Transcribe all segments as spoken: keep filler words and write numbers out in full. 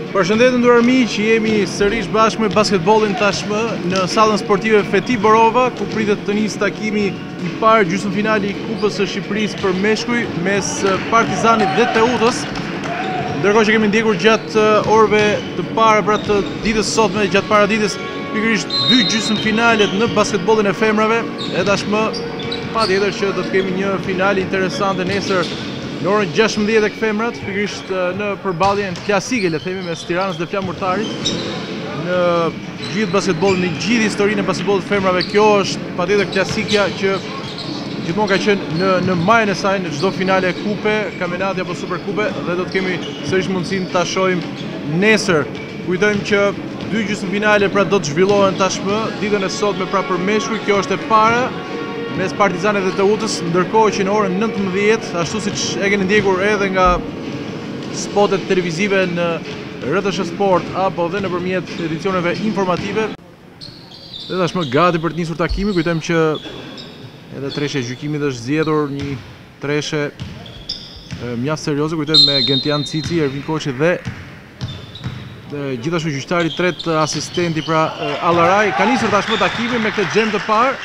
Përshëndetje nderuar miq, jemi sërish bashkë me basketbollin tashmë në sallën sportive Feti Borova, ku pritet të nisë takimi i parë gjysmëfinali i Kupës së Shqipërisë për meshkuj mes Partizanit dhe Teutës. Ndërkohë që kemi ndjekur gjatë orëve të para pra të ditës sotme, gjatë paraditës, pikërisht dy gjysmëfinalet në basketbollin e femrave, e tashmë patjetër që do të kemi një finale interesante nesër në orën gjashtëmbëdhjetë tek femrat, pikërisht në përballjen klasike, le të themi, mes Tiranës dhe Flamurtarit. Në gjithë basketbollin, në gjithë historinë e basketbollit femrave, kjo është patjetër klasikja që gjithmonë ka qenë në në majën e saj në çdo finale kupe, kampionati apo superkupe, dhe do të kemi sërish mundësinë ta shohim nesër. Kujtojmë që dy gjysmëfinale pra do të zhvillohen tashmë ditën e sotme pra për meshkuj. Kjo është e para mes Partizanit dhe Teutës, ndërkohë që në orën nëntëmbëdhjetë, ashtu siç e keni ndjekur edhe nga spotet televizive në R T S Sport apo dhe nëpërmjet edicioneve informative, dhe tashmë gati për të nisur takimi. Kujtojmë që edhe tresha e gjykimit është zgjedhur një treshe mjaft serioze, kujtojmë me Gentian Cici, Ervin Koçi dhe gjithashtu gjyqtari i tretë, asistenti pra Allaraj. Ka nisur tashmë takimi me këtë xhem të parë.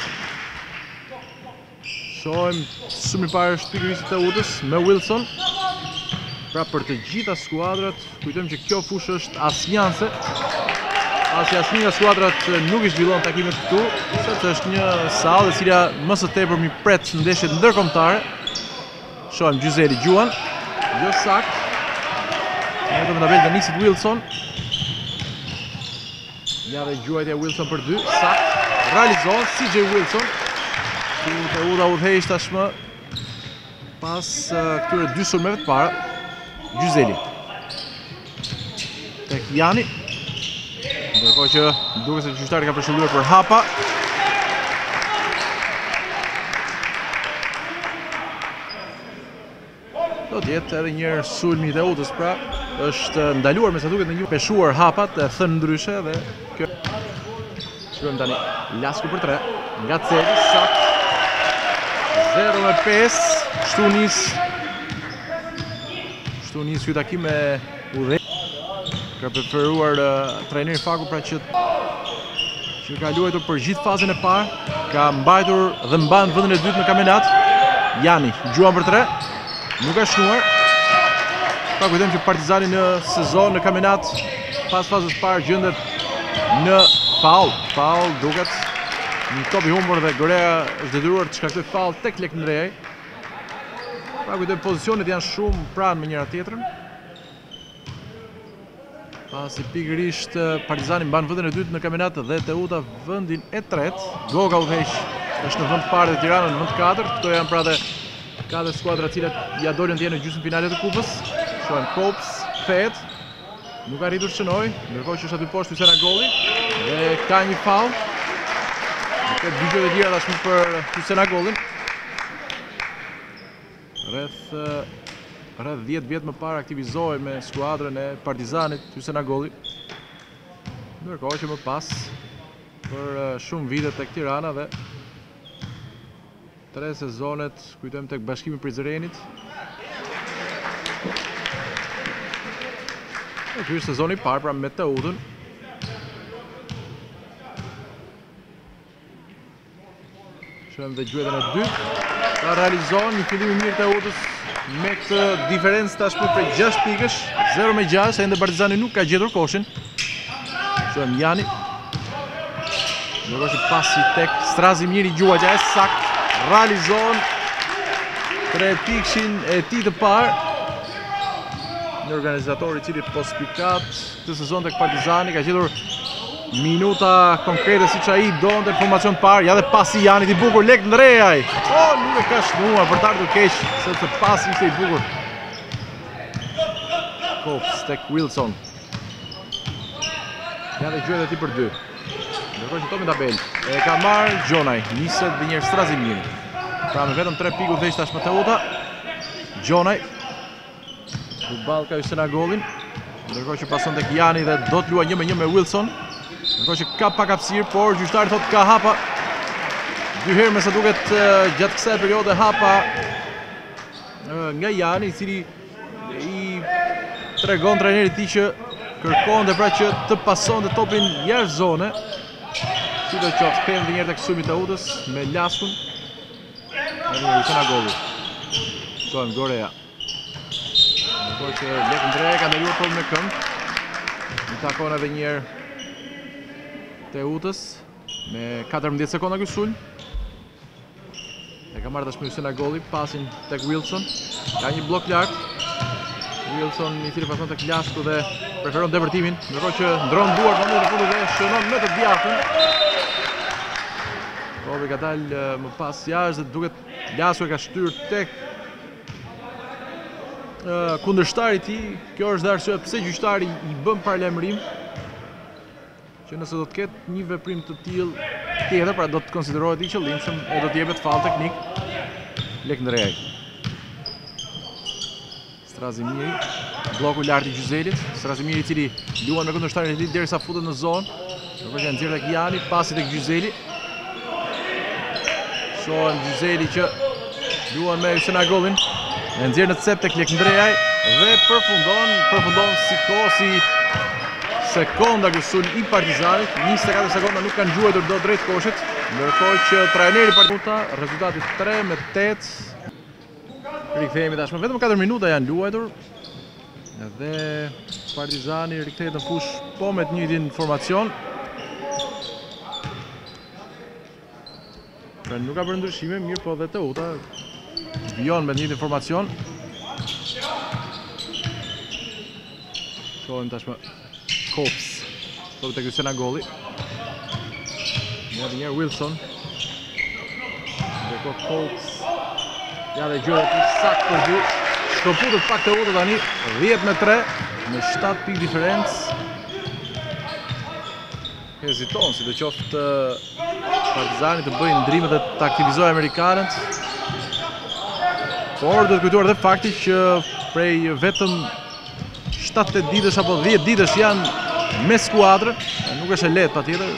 Shohim shumë i parë është pikërisht Teutës me Wilson. Pra për të gjitha skuadrat, kujtojmë që kjo fushë është asnjanse. As asnjë nga skuadrat nuk i zhvillon takimet këtu, sepse është një sallë e cila më së tepër mi pret ndeshjet ndërkombëtare. Shohim Gjyseli Gjuan, jo sakt. Ne do të ndabel Denisit Wilson. Ja dhe gjuajtja Wilson për dy, sakt. Realizohet C J Wilson. Teuta udhëheq tashmë pas këtyre dy sulmeve të para. Gjyseli tek Jani, ndërkohë që duket se gjyqtari ka përshëndetur për hapa. Do të jetë edhe një herë sulmi i Teutës, pra është ndaluar me sa duket në një peshuar hapat, e thënë ndryshe, dhe kjo. Shikojmë tani Lasku për tre, nga Celi, sakt. zero me pesë, shtu nis Shtu nis ky takim me udhë. Ka preferuar uh, trajneri Faku pra që që ka luajtur për gjithë fazën e parë, ka mbajtur dhe mban vendin e dytë në kampionat. Jani, Gjuan për tre, nuk ka shnuar. Pa kujtojmë që Partizani në sezon, në kampionat, pas fazës parë gjendet në faul, faul duket. Një top i humbur dhe Gorea është detyruar të shkaktoj faul tek Lekndrejaj. Pra kujtojmë pozicionet janë shumë pranë me njëra tjetrën. Pasi pikërisht Partizani mban vendin e dytë në kampionat dhe Teuta vendin e tretë. Goga udhëheq është në vend parë dhe Tirana në vend katërt. Këto janë pra dhe katër skuadra të cilat ja dolën të jenë në gjysmëfinalet e kupës. Shohim Kops, Fet, nuk ka arritur shënoj, ndërkohë që është aty poshtë Hysena Golli dhe ka një faul. Këtë dy gjëra të tjera tashmë për Hysena Gollin. Rreth rreth dhjetë vjet më parë aktivizohej me skuadrën e Partizanit Hysena Golli. Ndërkohë që më pas për shumë vite tek Tirana dhe tre sezonet, kujtojmë, tek Bashkimi Prizrenit. Ky është sezoni i parë pra me Teutën. Shohim dhe gjuetën e dytë. Ka realizohen një fillim i mirë Teutës me këtë diferencë tashmë për gjashtë pikësh, zero me gjashtë, ende Partizani nuk ka gjetur koshin. Shohim Jani. Ndërkohë që pasi tek Strazimiri gjuajtja e sakt, realizohen tre pikshin e tij të parë. Një organizator i cili pospikat këtë sezon tek Partizani, ka gjetur minuta konkrete siç ai donte në formacion parë. Ja dhe pasi Janit i bukur Lekndrejaj. Oh, nuk e ka shnuar për të ardhur keq, sepse pasi ishte i bukur. Kops tek Wilson. Ja dhe gjuhet e tij për dy. Ndërkohë që topi tabel e ka marrë Gjonaj, niset dhe njerë Strazimiri. Pra me vetëm tre pikë udhëheq tashmë Teuta. Gjonaj përballë ka Hysena Gollin, ndërkohë që pason tek Jani dhe do të luajë një me një me Wilson. Ndërkohë që ka pak hapësirë, por gjyqtari thotë ka hapa. Dy herë me sa duket gjatë kësaj periode hapa nga Jani, i cili i tregon trajnerit i tij që kërkon dhe pra që të pason dhe topin jashtë zone. Si do qoftë, kthehen edhe një herë tek sulmi të Utës me Laskun. Edhe një Hussein Agolli. Shohim Gorea. Por që Lek Ndreja ka ndaluar topin me këmbë. I takon edhe një herë te Utës me katërmbëdhjetë sekonda ky sulm. E ka marrë tashmë Hussein Agolli, pasin tek Wilson. Ka një blok lart. Wilson i cili pason tek Lasku dhe preferon depërtimin, ndërkohë që ndron duart në momentin e fundit dhe shënon me të djathtën. Topi ka dalë më pas jashtë dhe duket Lasku e ka shtyr tek uh, kundërshtari i tij. Kjo është dhe arsyeja pse gjyqtari i bën paralajmërim që nëse do të ketë një veprim të tillë tjetër, pra do të konsiderohet i qëllimshëm e do të jepet faull teknik Lek Ndrejaj. Strazimiri, bloku lart i Gjyzelit, Strazimiri i cili luan me kundërshtarin e tij derisa futet në zonë. Ndërkohë që nxjerr tek Jani, pasi tek Gjyzeli. Shohim Gjyzeli që luan me Hussein Agollin, e nxjerr në cep tek Lek Ndrejaj dhe përfundon, përfundon si kohë si sekonda ky sulm i Partizanit. njëzet e katër sekonda nuk kanë gjuajtur dot drejt koshit, ndërkohë që trajneri i Partizanit, rezultati tre me tetë. Rikthehemi tashmë, vetëm katër minuta janë luajtur. Edhe Partizani rikthehet në fush po me të njëjtin formacion. Pra nuk ka bërë ndryshime, mirë po dhe Teuta vijon me të njëjtin formacion. Shohim tashmë Kops. Topi tek Hussein Agolli. Një herë Wilson. Ndërkohë Kops. Ja dhe gjëra të saktë për dy. Shkëputët pak të Uta tani, dhjetë me tre, me shtatë pikë diferencë. Heziton, si do qoftë Partizani të bëjnë ndrimet dhe të aktivizojë amerikanët. Por do të kujtuar dhe fakti që prej vetëm shtatë tetë ditësh apo dhjetë ditësh janë me skuadrë, nuk është e lehtë patjetër.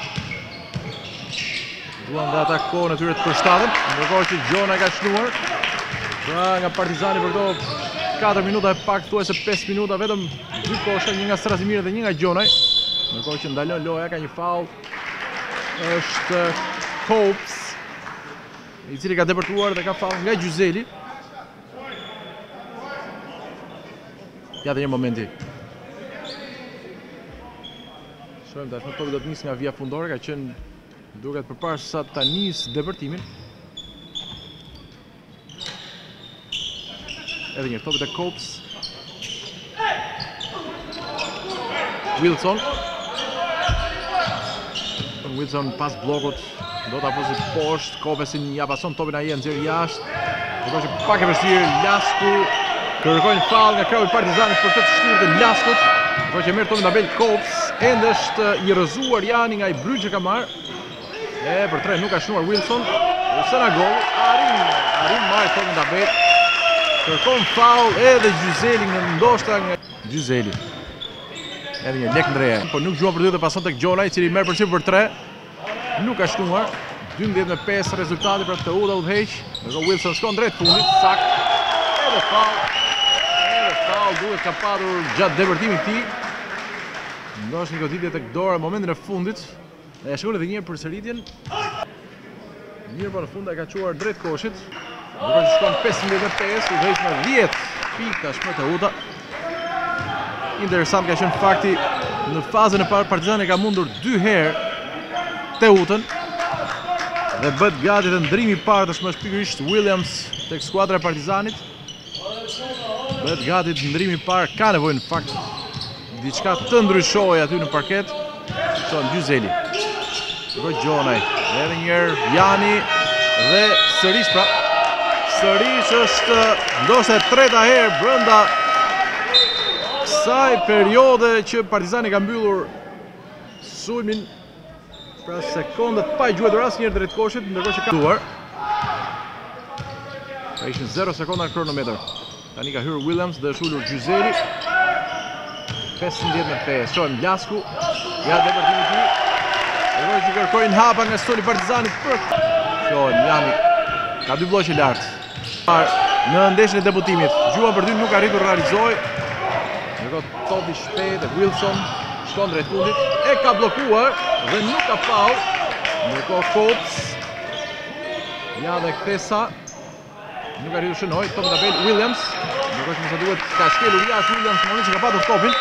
Duan dhe ata kohën e tyre të përshtatën, ndërkohë që Gjona ka shnuar. Pra nga Partizani për këto katër minuta e pak, thuajse pesë minuta, vetëm dy kosha, një nga Strazimiri dhe një nga Gjonaj. Ndërkohë që ndalon loja, ka një faull. Është Kops, i cili ka depërtuar dhe ka faull nga Gjyzeli. Ja dhe një momenti. Shohim tashmë, topi do të nisë nga vija fundore, ka qenë duket përpara sa ta nisë depërtimin. Edhe një topi të Kops. Wilson. Wilson pas blokut do ta fusi poshtë, Kopesin ja pason topin ai nxjerr jashtë. Ndërkohë që pak e vështirë, Lasku kërkojnë faull nga krau i Partizanit për këtë shtyrë të Laskut. Ndërkohë që merr topin tabel Kops, ende është i rrëzuar Jani nga i bryt që ka marrë. E për tre nuk ka shnuar Wilson. Hussein Agolli arrin, arrin marrë topin tabel. Kërkon faull edhe Gjyzeli nga ndoshta nga Gjyzeli. Edhe një Lek Ndreja, por nuk gjuan për dy dhe pason tek Gjona, i cili merr përçip për tre. Nuk ka shtuar. dymbëdhjetë me pesë rezultati për të Uta udhëheq. Ndërkohë Wilson shkon drejt fundit, sakt. Edhe faull. Edhe faull duhet ka patur gjatë depërtimit të tij. Ndoshta një goditje tek dora në momentin e fundit. E shkon edhe një herë përsëritjen. Mirë po në fund e ka çuar drejt koshit. Ndërkohë që shkon pesëmbëdhjetë me pesë, udhëheq me dhjetë pikë tashmë të Uta. Interesant ka qenë fakti në fazën e parë Partizani ka mundur dy herë Teutën dhe bët gati dhe ndrimi i parë tashmë është pikërisht Williams tek skuadra e Partizanit. Bët gati të ndrimi i parë, ka nevojë në fakt diçka të ndryshojë aty në parket. Son Gjyzeli. Ndërkohë Gjonaj, edhe një herë Jani dhe sërish pra sërish është ndoshta e treta herë brenda kësaj periode që Partizani ka mbyllur sulmin. Pra sekondat pa i gjuajtur asnjëherë drejt koshit, ndërkohë që ka duar. Pra ishin zero sekonda në kronometër. Tani ka hyrë Williams dhe është ulur Gjyzeli. pesëmbëdhjetë me pesë. Shohim Lasku. Ja depërtimi i tij. Ndërkohë që kërkojnë hapa nga stoli Partizanit për. Shohim Jani. Ka dy bloqe lart. Në ndeshjen e debutimit, gjua për dy nuk arritur realizoi. Ndërkohë topi shpejt e Wilson shkon drejt fundit, e ka bllokuar dhe nuk ka faul. Ndërkohë Cops ja dhe kthesa nuk ka rritur shënoj, top tabel Williams. Ndërkohë që më sa duhet ka shkelur jashtë Williams në momentin që ka patur topin.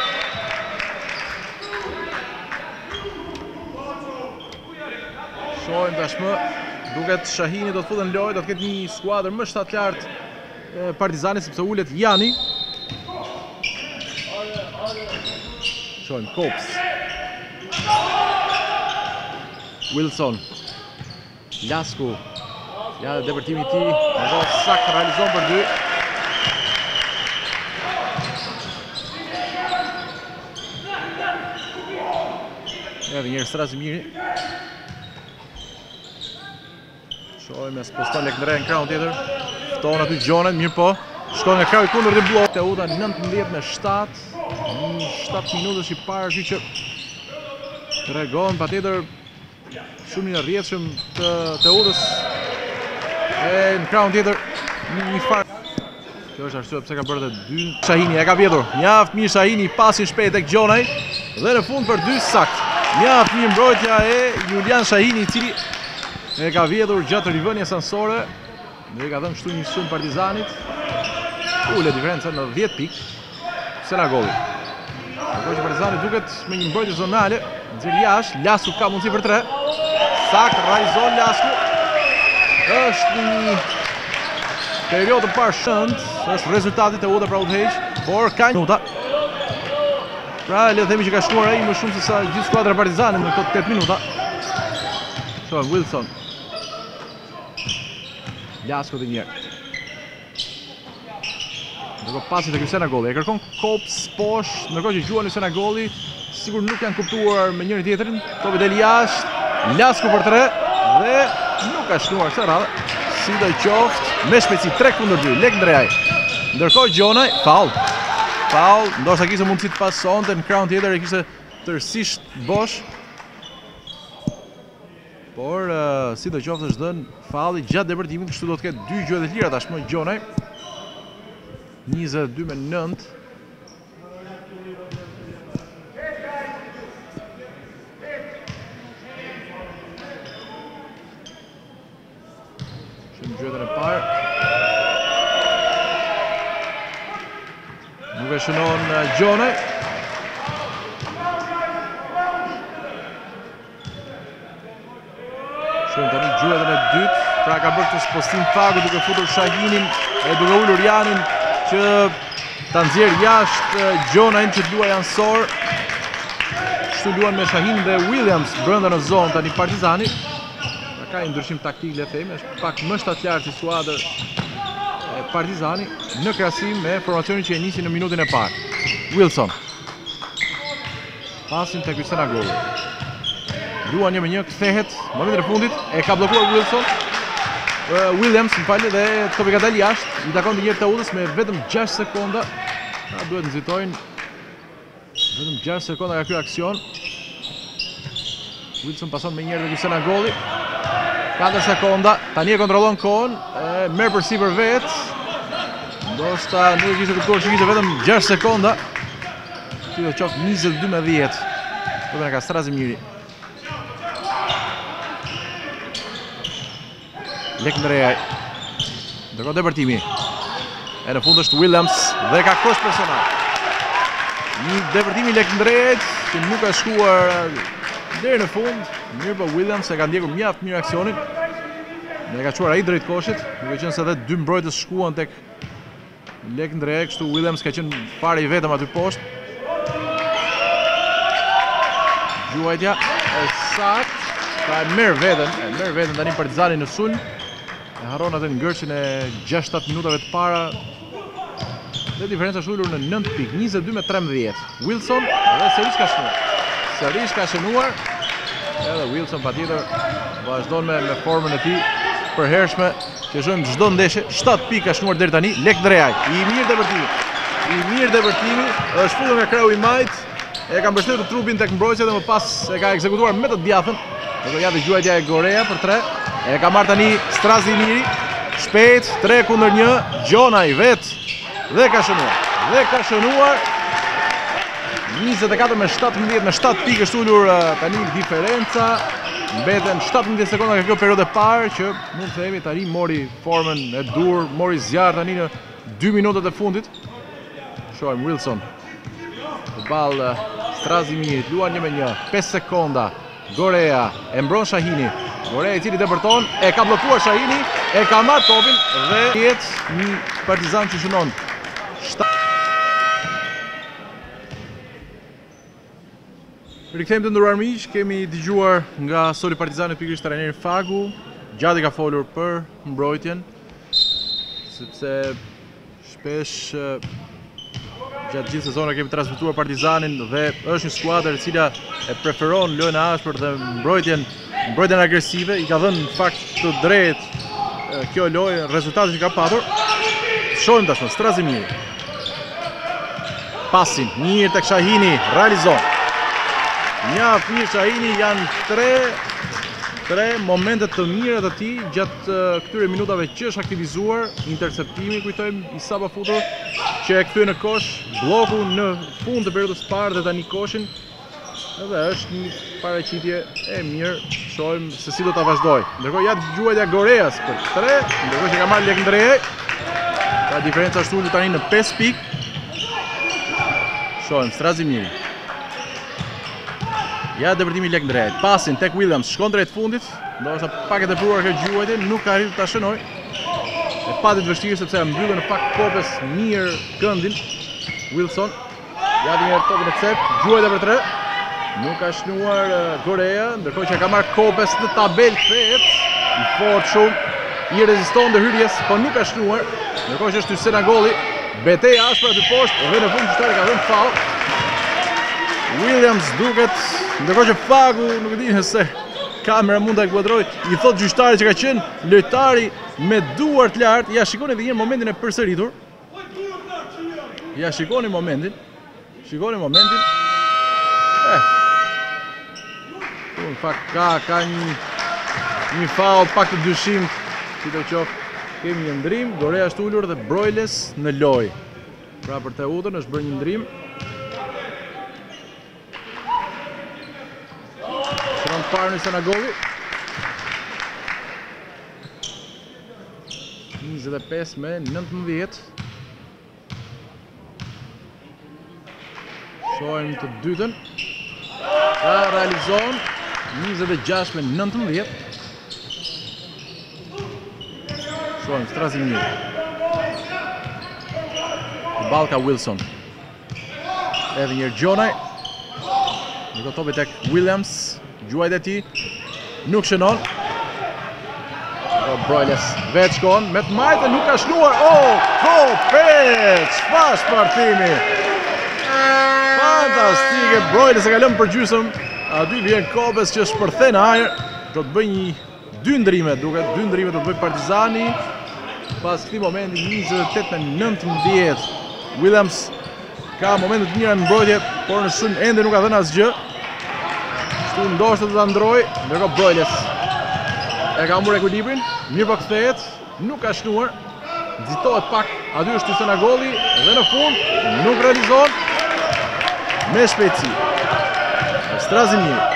Shohim tashmë, duket Shahini do të futen lojë, do të ketë një skuadër më shtatë Partizani sepse ulet Jani. Shohim Cops. Wilson. Lasku. Ja dhe depërtimi i tij, do sakt realizon për dy. Edhe një herë Strazi Miri. Shohim as poston Lekndrea në krahun tjetër. Fton aty Gjonet, mirë po. Shkon nga krahu i kundërt dhe blok. Teuta nëntëmbëdhjetë me shtatë. Një shtatë minutash i parë, kështu që tregon patjetër shumë i rrjedhshëm të Teutës. E në krahun tjetër një farë. Kjo është arsye pse ka bërë edhe dy. Shahini e ka vjetur. Mjaft mirë Shahini, pasin shpejt tek Gjonaj dhe në fund për dy sakt. Mjaft mirë mbrojtja e Julian Shahini, i cili e ka vjetur gjatë rivënies ansore dhe i ka dhënë kështu një sul Partizanit. Ule diferenca në dhjetë pikë. Senagolli. Ndërkohë që Partizani duket me një mbrojtje zonale, nxjerr jashtë, Lasku ka mundësi për tre. Sakt realizon Lasku. Është një periudhë të parë shënd, është rezultati Teuta pra udhëheq, por ka një minuta. Pra le të themi që ka shkuar ai më shumë se sa gjithë skuadra e Partizanit në këto tetë minuta. Shohim Wilson. Lasku dhe njerë. Ndërkohë pasi të ky Senagolli, e kërkon Cops poshtë, ndërkohë që Gjuani Senagolli sigur nuk janë kuptuar me njëri tjetrin. Topi del jashtë, Lasku për tre dhe nuk ka shnuar këtë radhë. Si do qoftë, me shpejtësi tre kundër dy, Lekndreaj. Ndërkohë Gjonaj, faul. Faul, ndoshta kishte mundësi të pasonte në krahun tjetër, e kishte tërësisht bosh. Por uh, si do qoftë është dhënë faulli gjatë depërtimit, kështu do të ketë dy gjuhë të lira tashmë Gjonaj. njëzet e dy me nëntë. Shumë gjuhetën e parë. Nuk e shënon Gjonaj. Shumë tani gjuhetën e dytë. Pra ka bërë këtë postim fagu duke futur Shahinin e duke ullur Janin që ta nxjerr jashtë Gjonajin që luaj ansor. Kështu luan me Shahin dhe Williams brenda në zonë tani Partizani. Pra ka një ndryshim taktik, le të themi, është pak më shtatlartë si skuadër e Partizani në krahasim me formacionin që e nisi në minutën e parë. Wilson. Pasin tek Senagolli. Luan një me një, kthehet në momentin e fundit, e ka bllokuar Wilson. Uh, Williams, më falni, dhe topi ka dalë jashtë, i takon të njërë Teutës me vetëm gjashtë sekonda. Na duhet nxitojnë vetëm gjashtë sekonda nga ky aksion. Wilson pason me njërë dhe ky Senagolli. katër sekonda, tani e kontrollon kohën, e merr përsipër vet. Ndoshta nuk e kishte kuptuar që kishte vetëm gjashtë sekonda. Si do qoftë njëzet e dy me dhjetë. Topin e ka Strazi Miri. Lekndreaj. Ndërkohë depërtimi. E në fund është Williams dhe ka kosh personal. Një depërtimi Lekndreajt që nuk ka shkuar deri në fund. Mirë po Williams e ka ndjekur mjaft mirë aksionin. Dhe ka çuar ai drejt koshit, duke qenë se edhe dy mbrojtës shkuan tek Lekndreaj, kështu Williams ka qenë fare i vetëm aty poshtë. Gjuajtja e saktë. Pra e merr veten, e merr veten tani Partizani në sulm. E harron atë ngërçin e gjashtë shtatë minutave të para. Dhe diferenca është ulur në nëntë pikë, njëzet e dy me trembëdhjetë. Wilson dhe sërish ka shënuar. Sërish ka shënuar. Edhe Wilson patjetër vazhdon me, me formën e tij përhershme, që shohim çdo ndeshje, shtatë pikë ka shënuar deri tani. Lekndreaj, i mirë depërtimi. I mirë depërtimi, është futur nga krahu i majt, e ka mbështetur trupin tek mbrojtja dhe më pas e ka ekzekutuar me të djathën. Dhe ja dhe gjuajtja e Gorea për tre. E ka marrë tani Strazi Miri. Shpejt, tre kundër një. Gjonaj vet. Dhe ka shënuar. Dhe ka shënuar. njëzet e katër me shtatëmbëdhjetë, me shtatë pikë është ulur tani diferenca. Mbeten shtatëmbëdhjetë sekonda nga kjo periudhë e parë që mund të themi tani mori formën e dur, mori zjarr tani në dy minutat e fundit. Shohim Wilson. Ball Strazimirit, luan një me një, pesë sekonda. Gorea e mbron Shahini. Gorea i cili depërton, e ka bllokuar Shahini, e ka marrë topin dhe jetë një Partizan që shënon. Rikthehemi të nderuar miq, kemi dëgjuar nga Soli Partizani pikërisht trajneri Fagu. Gjati ka folur për mbrojtjen, sepse shpesh gjatë gjithë sezonit kemi transmetuar Partizanin dhe është një skuadër e cila e preferon lojën e ashpër dhe mbrojtjen, mbrojtjen agresive. I ka dhënë në fakt të drejtë kjo lojë, rezultatin që ka patur. Shohim tashmë Strazimiri. Pasin, mirë tek Shahini, realizon. Mjaft mirë Shahini, janë tre tre momente të mira të tij gjatë këtyre minutave që është aktivizuar. Interceptimi, kujtojmë, i sapo futur që e kthye në kosh, bloku në fund të periudhës së parë dhe tani koshin. Edhe është një paraqitje e mirë. Shohim se si do ta vazhdoj. Ndërkohë ja dëgjuajtja Goreas për tre, ndërkohë që ka marrë Lek Ndrej. Ka diferenca është ulur tani në pesë pikë. Shohim Strazimiri. Ja depërtimi Lek Ndrej. Pasin tek Williams, shkon drejt fundit. Ndoshta pak e tepruar kjo gjuajtje, nuk ka arritur ta shënoj. E pati të vështirë sepse mbyllën në pak kopës mirë këndin. Wilson. Ja dhe njerë topin e cep, gjuajtja për tre. Nuk ka shnuar Gorea, ndërkohë që ka marrë kopës në tabel kthehet. I fort shumë, i reziston dhe hyrjes, po nuk ka shnuar. Ndërkohë që është Hysena Golli, betejë ashpër aty poshtë dhe në fund qytetari ka dhënë faull. Williams duket, ndërkohë që Fagu nuk e di nëse kamera mund ta kuadroj, i thot gjyqtari që ka qenë lojtari me duar të lartë. Ja shikoni edhe një momentin e përsëritur. Ja shikoni momentin. Shikoni momentin. Eh. Në fakt ka ka një një faull pak të dyshim, sidoqoftë kemi një ndrim, Gorea është ulur dhe Broiles në lojë. Pra për Teutën është bërë një ndrim. Shron parë në Senagolli. njëzet e pesë me nëntëmbëdhjetë. Shohim të dytën. Ka realizon njëzet e gjashtë me nëntëmbëdhjetë. Shohim Strazimiri. Balka Wilson. Edhe njërë Gjonaj. Në topi tek Williams. Gjuajt e ti. Nuk shënon. Broiles vetë shkon. Me të majtë nuk ka shnuar. Oh, kopet! Çfarë shpartimi! Fantastike. Broiles e ka lënë për gjysëm. Aty vjen Kopes që shpërthen ajër. Do të bëj një dy ndrime, duket dy ndrime do të bëj Partizani. Pas këtij momenti njëzet e tetë me nëntëmbëdhjetë. Williams ka momente të mira në mbrojtje, por në sulm ende nuk ka dhënë asgjë. Kështu ndoshta do ta ndroj, ndërkohë Broiles e ka humbur ekuilibrin, mirë po kthehet, nuk ka shnuar. Nxitohet pak, aty është Hysena Golli dhe në fund nuk realizon me shpejtësi. Strazimiri.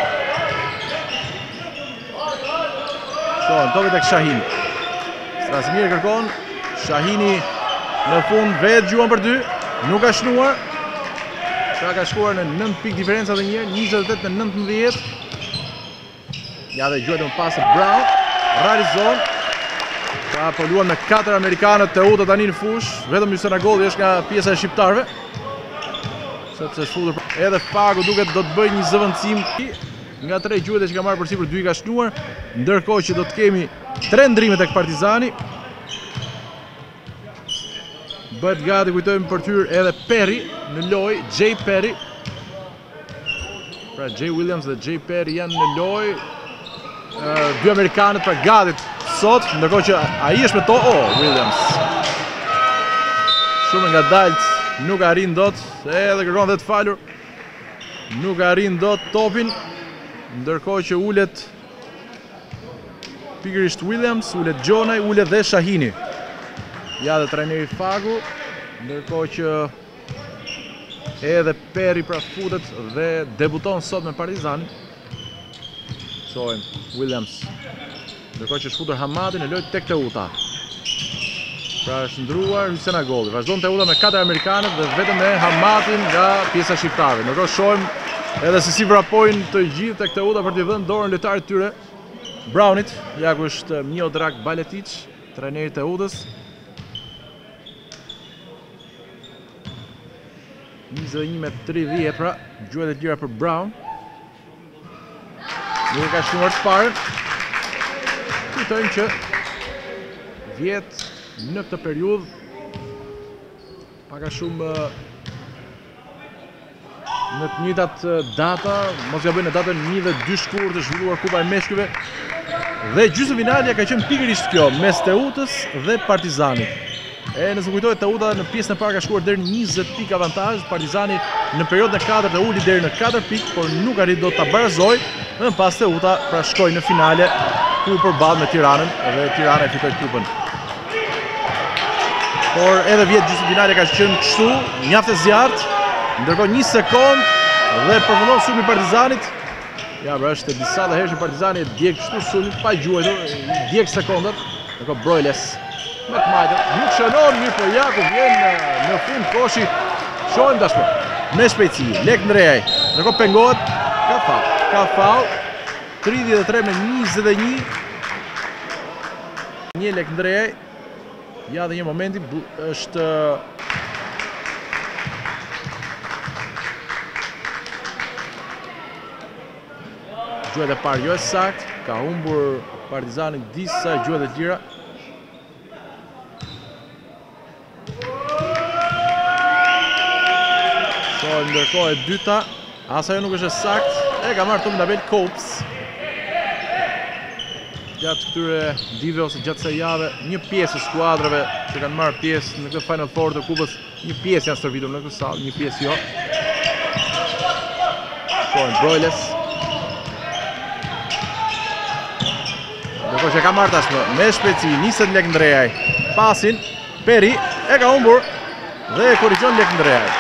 Shohim topi tek Shahini. Strazimiri kërkon, Shahini në fund vetë gjuan për dy, nuk ka shnuar. Pra ka shkuar në nëntë pikë diferenca dhe një, njëzet e tetë me nëntëmbëdhjetë. Ja dhe gjuajtë më pasë Brown, realizon. Ka po luan me katër amerikanët të uta tani në fush, vetëm Hysena Golli është nga pjesa e shqiptarëve. Sepse është futur edhe Fagu duket do të bëj një zëvendësim. Nga tre gjuajtë që ka marrë përsipër dy ka shnuar, ndërkohë që do të kemi tre ndrime tek Partizani. Bëhet gati, kujtojmë për tyr edhe Perry në lojë, Jay Perry. Pra Jay Williams dhe Jay Perry janë në lojë. Uh, dy amerikanët pra gatit sot, ndërkohë që ai është me to, oh, Williams. Shumë nga dalt, nuk arrin dot, edhe kërkon dhe të falur. Nuk arrin dot topin, ndërkohë që ulet pikërisht Williams, ulet Gjonaj, ulet dhe Shahini. Ja dhe trajneri Fagu, ndërkohë që Edhe Peri pra futet dhe debuton sot me Partizanin. Shohim Williams. Ndërkohë që shfutur Hamadi në lojë tek Teuta. Pra është ndruar Hysén Agolli. Vazhdon Teuta me katër amerikanët dhe vetëm me Hamadin nga pjesa shqiptare. Ndërkohë shohim edhe se si vrapojnë të gjithë tek Teuta për t'i dhënë dorën lojtarit tyre. Brownit, ja ku është Miodrag Baletic, trajneri i Teutës. njëzet e një me tridhjetë pra, gjuhet e lira për Brown. Nuk e ka shnuar të parën. Kujtojmë që vjet në këtë periudhë paka shumë në të njëjtat data, mos ja bëjnë në datën një dhe dy shkurt të zhvilluar Kupa e Meshkujve. Dhe gjysmëfinalja ka qenë pikërisht kjo, mes Teutës dhe Partizanit. E nëse kujtohet, Teuta në pjesën e parë ka shkuar deri në njëzet pikë avantazh, Partizani në periudhën e katërt e uli deri në katër pikë, por nuk arrit dot ta barazojë. Më pas Teuta pra shkoi në finale ku u përball me Tiranën dhe Tirana e fitoi kupën. Por edhe vjet gjysmëfinale ka qenë kështu, mjaft e zjarrt, ndërkohë një sekond dhe përfundon sulmi i Partizanit. Ja, pra është disa dhe herë që Partizani e djeg kështu sulmin pa gjuajtur, djeg sekondat, ndërkohë Broiles me të majtën, nuk shënon mirë, po ja ku vjen në, në fund koshi. Shohim tashmë me shpejtësi, Lek Ndrejaj, ndërkohë pengohet, ka faull, ka faull, tridhjetë e tre me njëzet e një. Një Lek Ndrejaj, ja dhe një momenti, është gjuhet e parë jo e sakt, ka humbur Partizani disa gjuhet e tjera. Ndërkohë e dyta, asa jo nuk është e sakt, e ka marrë Tommy Dabel Kopes. Gjatë këtyre dive ose gjatë kësaj jave, një pjesë e skuadrave që kanë marrë pjesë në këtë Final Four të kupës, një pjesë janë stërvitur në këtë sallë, një pjesë jo. Shohim Broiles. Ndërkohë që ka marrë tashmë me shpejtësi, niset Lek Ndrejaj. Pasin, Peri e ka humbur dhe e korrigjon Lek Ndrejaj.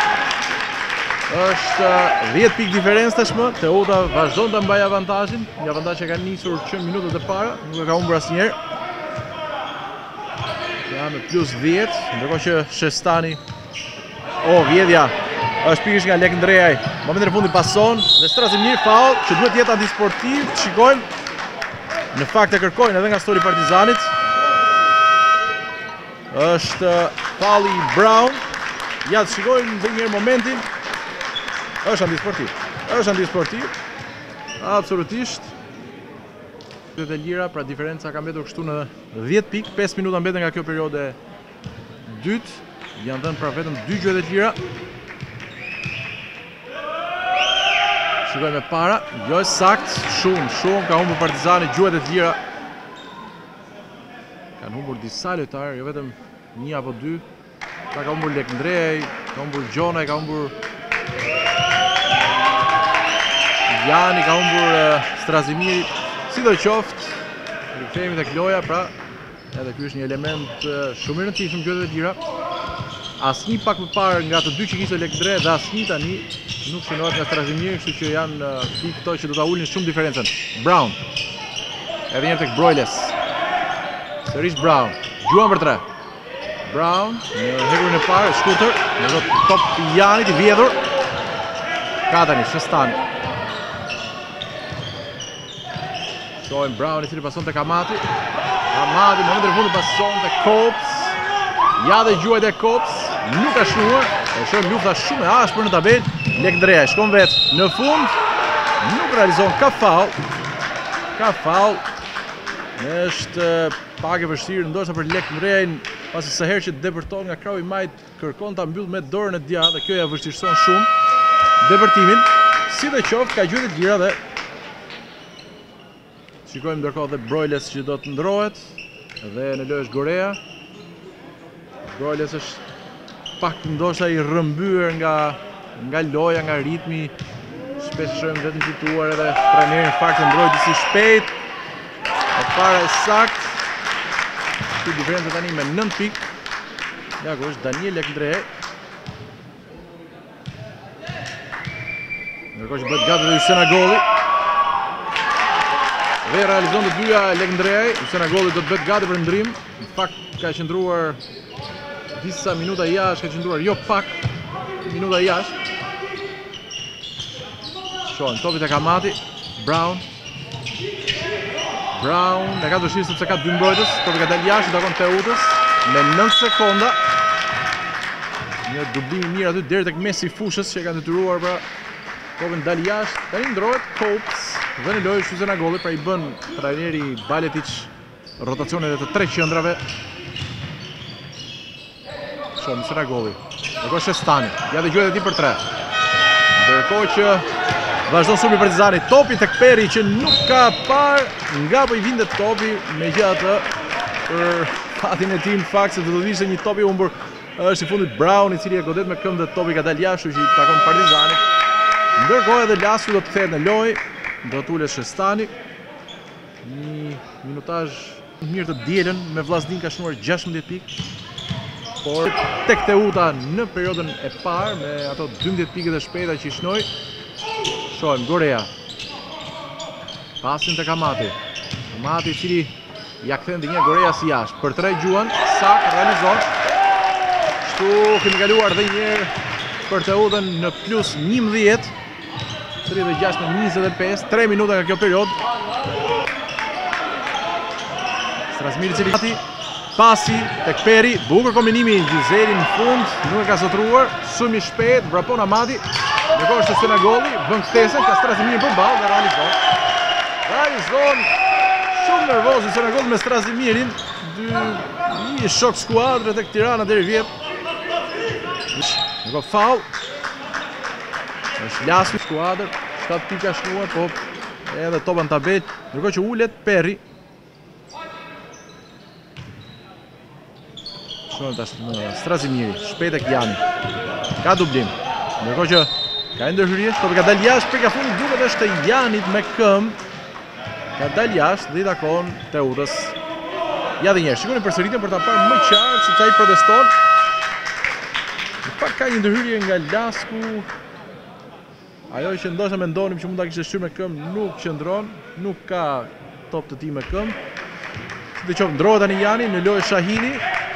Është dhjetë pikë diferencë tashmë, Teuta vazhdon të mbajë avantazhin, një avantazh që ka nisur që minutët e para, nuk e ka humbur asnjëherë. Ja me plus dhjetë, ndërkohë që Shestani, o vjedhja, është pikërisht nga Lek Ndrejaj. Momentin e fundit pason dhe Strazimir faull, që duhet jetë antisportiv, shikojmë. Në fakt e kërkojnë edhe nga stori Partizanit. Është faulli i Brown. Ja të shikojmë edhe një herë momentin. Është antisportiv, është antisportiv, absolutisht. Dhe të lira, pra diferenca ka mbetur kështu në dhjetë pikë, pesë minuta mbeten nga kjo periudhë dytë, janë dhënë pra vetëm dy gjuhet e lira. Shikojmë para, jo e sakt, shumë, shumë ka humbur Partizani gjuhet e lira. Kanë humbur disa lojtarë, jo vetëm një apo dy. Pra ka humbur Lek Ndrejaj, ka humbur Gjonaj, ka humbur Jani, ka humbur uh, Strazimiri, si do qoftë, rikthehemi tek loja, pra edhe ky është një element uh, shumë i rëndësishëm gjuhet e tjera. Asnjë pak më parë nga të dy që kishte Lek Ndrejaj dhe asnjë tani nuk shënohet nga Strazimiri, kështu që janë uh, pikë këto që do ta ulin shumë diferencën. Brown, edhe një herë tek Broiles, sërish Brown, gjuan për tre. Brown, në hekurin e parë, shkurtër, në top i Janit i vjedhur. Ka tani Shestani. Shohim Brown i cili pason tek Hamati. Hamati në momentin e fundit pason tek Kopes. Ja dhe gjuhet e Kopes, nuk ka shnuar. E shohim lufta shumë e ashpër në tabelë. Lek Ndrejaj shkon vetë në fund. Nuk realizon ka faull. Ka faull. Është pak e vështirë ndoshta për Lek Ndrejaj, pasi sa herë që depërton nga krahu i majt kërkon ta mbyll me dorën e djathtë dhe kjo ja vështirëson shumë depërtimin. Si dhe qoftë ka gjuhet e lira dhe shikojmë ndërkohë dhe Broiles që do të ndrohet dhe në lojë është Gorea. Broiles është pak ndoshta i rrëmbyer nga nga loja, nga ritmi. Shpesh shohim vetëm fituar edhe trajneri në fakt ndroi disi shpejt. E para e sakt. Ky diferencë tani me nëntë pikë. Ja ku është Daniel Lek Ndrejaj. Ndërkohë që bëhet gati dhe Hysena Golli. Dhe realizon të dyja Lekndreaj. Hysena Golli do të bëhet gati për ndrim. Në fakt ka qëndruar disa minuta jashtë, ka qëndruar jo pak minuta jashtë. Shohim topi tek Amati, Brown. Brown e ka dëshirë sepse ka dy mbrojtës, topi ka dalë jashtë, takon Teutës me nëntë sekonda. Një dublim i mirë aty deri tek mesi i fushës që e kanë detyruar pra topin dalë jashtë. Tani ndrohet Copes dhe në lojë Hysena Golli, pra i bën trajneri Baletic rotacionet e të tre qendrave. Shohim Hysena Golli. Ndërkohë Shestani, ja dhe gjuhet e tij për tre. Ndërkohë që vazhdon sulmi Partizani, topi tek Peri që nuk ka parë nga po i vindet topi, megjithatë për fatin e tij në fakt se do të ishte një top i humbur. Është i fundit Brown i cili e godet me këmbë dhe topi ka dalë jashtë, që i takon Partizanit. Ndërkohë edhe Lasku do të kthehet në lojë, do të ulet Shestani. Një minutazh mirë të dielën, me Vllaznin ka shnuar gjashtëmbëdhjetë pikë. Por tek Teuta në periudhën e parë me ato dymbëdhjetë pikët e shpejta që i shnoi. Shohim Gorea. Pasin tek Amati. Amati i cili ja kthen dhe një Gorea si jashtë. Për tre Gjuan, sak realizon. Kështu kemi kaluar dhe njëherë për Teutën në plus njëmbëdhjetë. tridhjetë e gjashtë me njëzet e pesë, tre minuta nga kjo periudhë. Strasmiri cili Amati. Pasi tek Peri, bukur kombinimi Gjizeli në fund, nuk e ka zotruar, sulmi shpejt, vrapon Amati. Ndërkohë është Hysena Golli, bën kthesën, ka Strazimirin përballë dhe realizon. Realizon shumë nervoz Hysena Golli me Strazimirin, dy një shok skuadre tek Tirana deri vjet. Ndërkohë faul. Është Lasku skuadër, shtatë pika shnuar, po edhe topa në tabel, ndërkohë që ulet Peri. Shohim tash Strazimiri, shpejt tek Jani. Ka dublim. Ndërkohë që ka ndërhyrje, topi ka dalë jashtë, pika fundit duket është e Janit me këmbë. Ka dalë jashtë dhe i takon Teutës. Ja dhe njerë, shikoni përsëritjen për ta parë më qartë sepse ai proteston. Në fakt ka një ndërhyrje nga Lasku. Ajo që ndoshta mendonim që mund ta kishte shtyr me këmbë nuk qëndron, nuk ka top të tij me këmbë. Si të qoftë ndrohet tani Jani në lojë Shahini.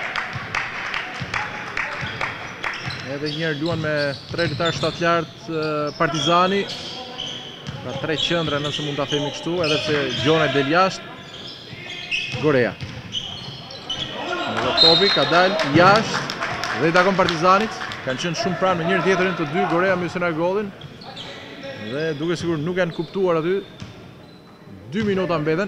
Edhe njerë luan me tre lojtar shtatë lartë Partizani. Pra tre qëndra nëse mund ta themi kështu, edhe pse Gjona del jashtë. Gorea. Në topi ka dalë jashtë dhe i takon Partizanit. Kanë qenë shumë pranë me njëri tjetrin të dy, Gorea me Hysena Gollin. Dhe duke sigur nuk janë kuptuar aty. dy minuta mbeten.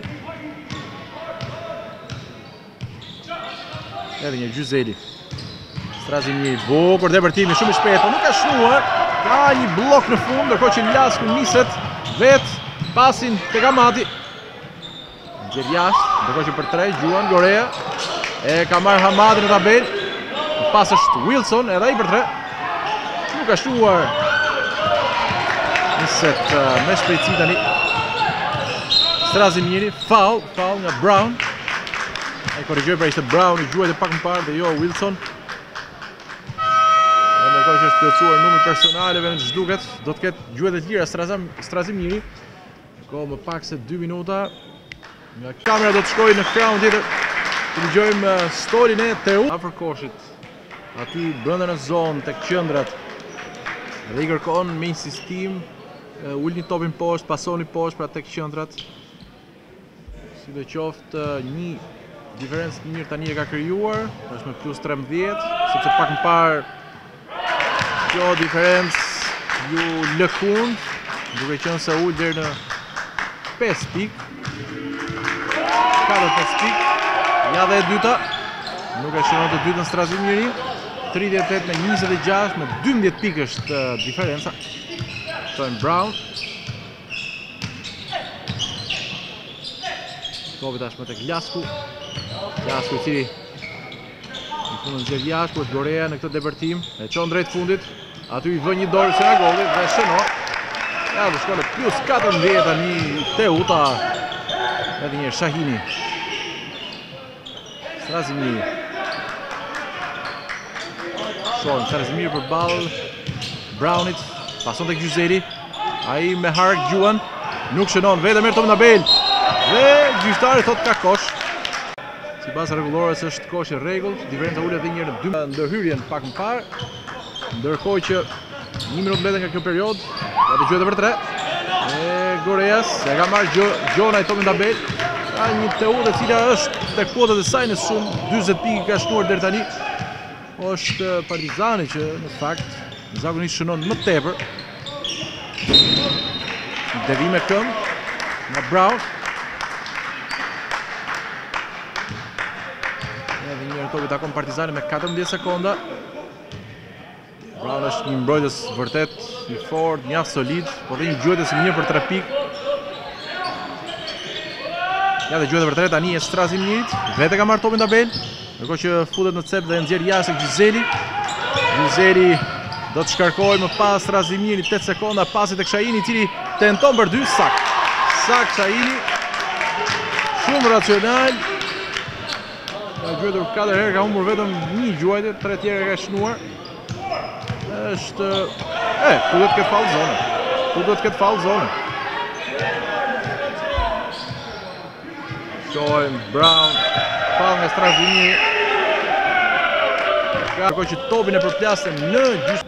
Edhe një Gjyzeli. Strazimiri, bukur depërtimi, shumë i shpejtë, po nuk ka shnuar. Ka një blok në fund, ndërkohë që Lasku niset vetë pasin tek Amati. Nxjerr jashtë, ndërkohë që për tre Gjuan Gorea e ka marrë Hamadi në tabel. Pas është Wilson, edhe ai për tre. Nuk ka shnuar. Niset uh, me shpejtësi tani. Strazimiri, foul, foul nga Brown. Ai korrigjoi, pra ishte Brown i gjuajt e pak më parë dhe jo Wilson. Ndërkohë që është plotësuar numër personaleve në ç'duket, do të ketë gjuhet e tjera Strazimiri. Ko më pak se dy minuta. Nga kamera do të shkojë në krahun tjetër. Të dëgjojmë stolin e Teu afër koshit. Aty brenda në zonë tek qendrat. Dhe i kërkon me insistim ulni topin poshtë, pasoni poshtë pra tek qendrat. Sidoqoftë një diferencë mirë tani e ka krijuar, është me plus trembëdhjetë, sepse pak më parë kjo diferencë ju lëkund, duke qenë se ul deri në pesë pikë. katër pesë pikë. Ja dhe e dyta. Nuk e shënon të dytën Strazimiri. tridhjetë e tetë me njëzet e gjashtë, me dymbëdhjetë pikë është diferenca. Shohim Brown. Topi tashmë tek Lasku. Lasku i cili në fundën nxjerr jashtë, është Gorea në këtë depërtim. E çon drejt fundit. Aty i vë një dorë Hysena Golli dhe shënon. Ja, do shkon plus katërmbëdhjetë tani Teuta. Edhe një Shahini. Strazimiri. Shohim Strazimiri përballë Brownit, pason tek Gjyzeli. Ai me hark Gjuan. Nuk shënon, vetë merr Tomin Abel. Dhe gjyqtari thot ka kosh. Sipas rregullores është kosh e rregullt, diferenca ulet edhe një herë në dy ndërhyrjen pak më parë. Ndërkohë që një minutë mbeten nga kjo periudhë, ja dëgjohet edhe për tre. E Goreas e ka marrë Gjona i Tomin Abel. Ka një teudhë e cila është tek kuotat e saj në sum, dyzet pikë ka shnuar deri tani. Është Partizani që në fakt zakonisht shënon më tepër. Devim me këmbë nga Brown. Edhe një herë topi takon Partizani me katërmbëdhjetë sekonda. Brown është një mbrojtës vërtet i fortë, mjaft solid, por dhe një gjuetës i mirë për tre pikë. Ja dhe gjuetë për tre tani e Strazimnit, vete ka marrë Tomin Abel, ndërkohë që futet në cep dhe e nxjerr jashtë Gjizeli. Gjizeli do të shkarkojë më pas Strazimnit, tetë sekonda, pasi tek Shahini i cili tenton për dy, sak. Sak Shahini. Shumë racional. Ka gjuetur katër herë, ka humbur vetëm një gjuajtje, tre tjerë ka shnuar. Është e, ku do të ketë fallë zonë. Ku do të ketë fallë zonë. Shojmë Brown, fallë nga Strazini. Ndërkohë që topin e përplasën në gjysmë.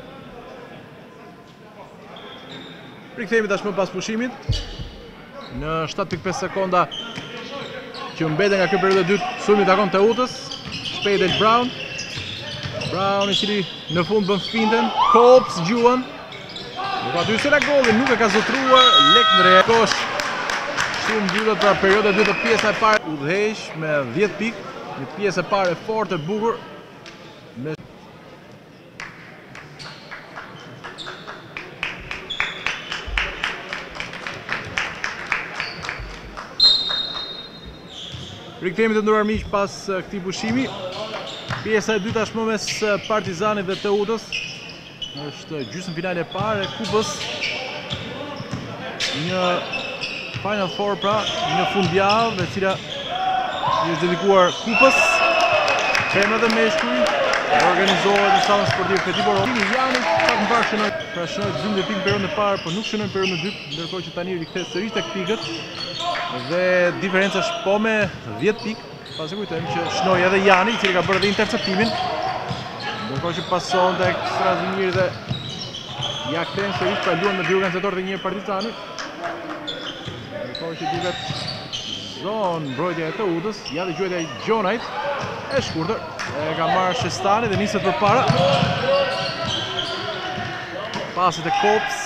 Rikthehemi tashmë pas pushimit. Në shtatë pikë pesë sekonda që mbeten nga kjo periudhë e dytë, sulmi takon Teutës. Shpejt del Brown. Brown i cili në fund bën finten, Kops Gjuan. Nuk aty se na golli, nuk e ka zotruar, lek në re. Kosh shumë mbyllët pra periudha e dytë të pjesa e parë. Udhëheq me dhjetë pikë, një pjesë e parë e fortë e bukur. Me Rikthehemi të nderuar miq pas këtij pushimi. Pjesa e dytë tashmë mes Partizanit dhe Teutës. Është gjysmë finale e parë e kupës. Një Final Four pra, një fundjavë e cila i është dedikuar kupës. Femrat e meshkujt organizohet në sallën sportive Feti Borovi. Janit pak më parë shënoi, pra shënoi gjysmë pikë periudhën e parë, por nuk shënoi periudhën e dytë, ndërkohë që tani rikthehet sërish tek pikët. Dhe diferenca është po me dhjetë pikë. Pasi kujtojmë që shnoi edhe Jani, i cili ka bërë edhe interceptimin. Ndërkohë që pason tek Strazimir dhe ja kthen sërish, pra luan me dy organizatorët e një Partizani. Ndërkohë që duket zonë mbrojtja e Teutës, ja dhe gjuajtja e Gjonait, e shkurtër, e ka marrë Shestani dhe niset përpara. Pasit e Kops.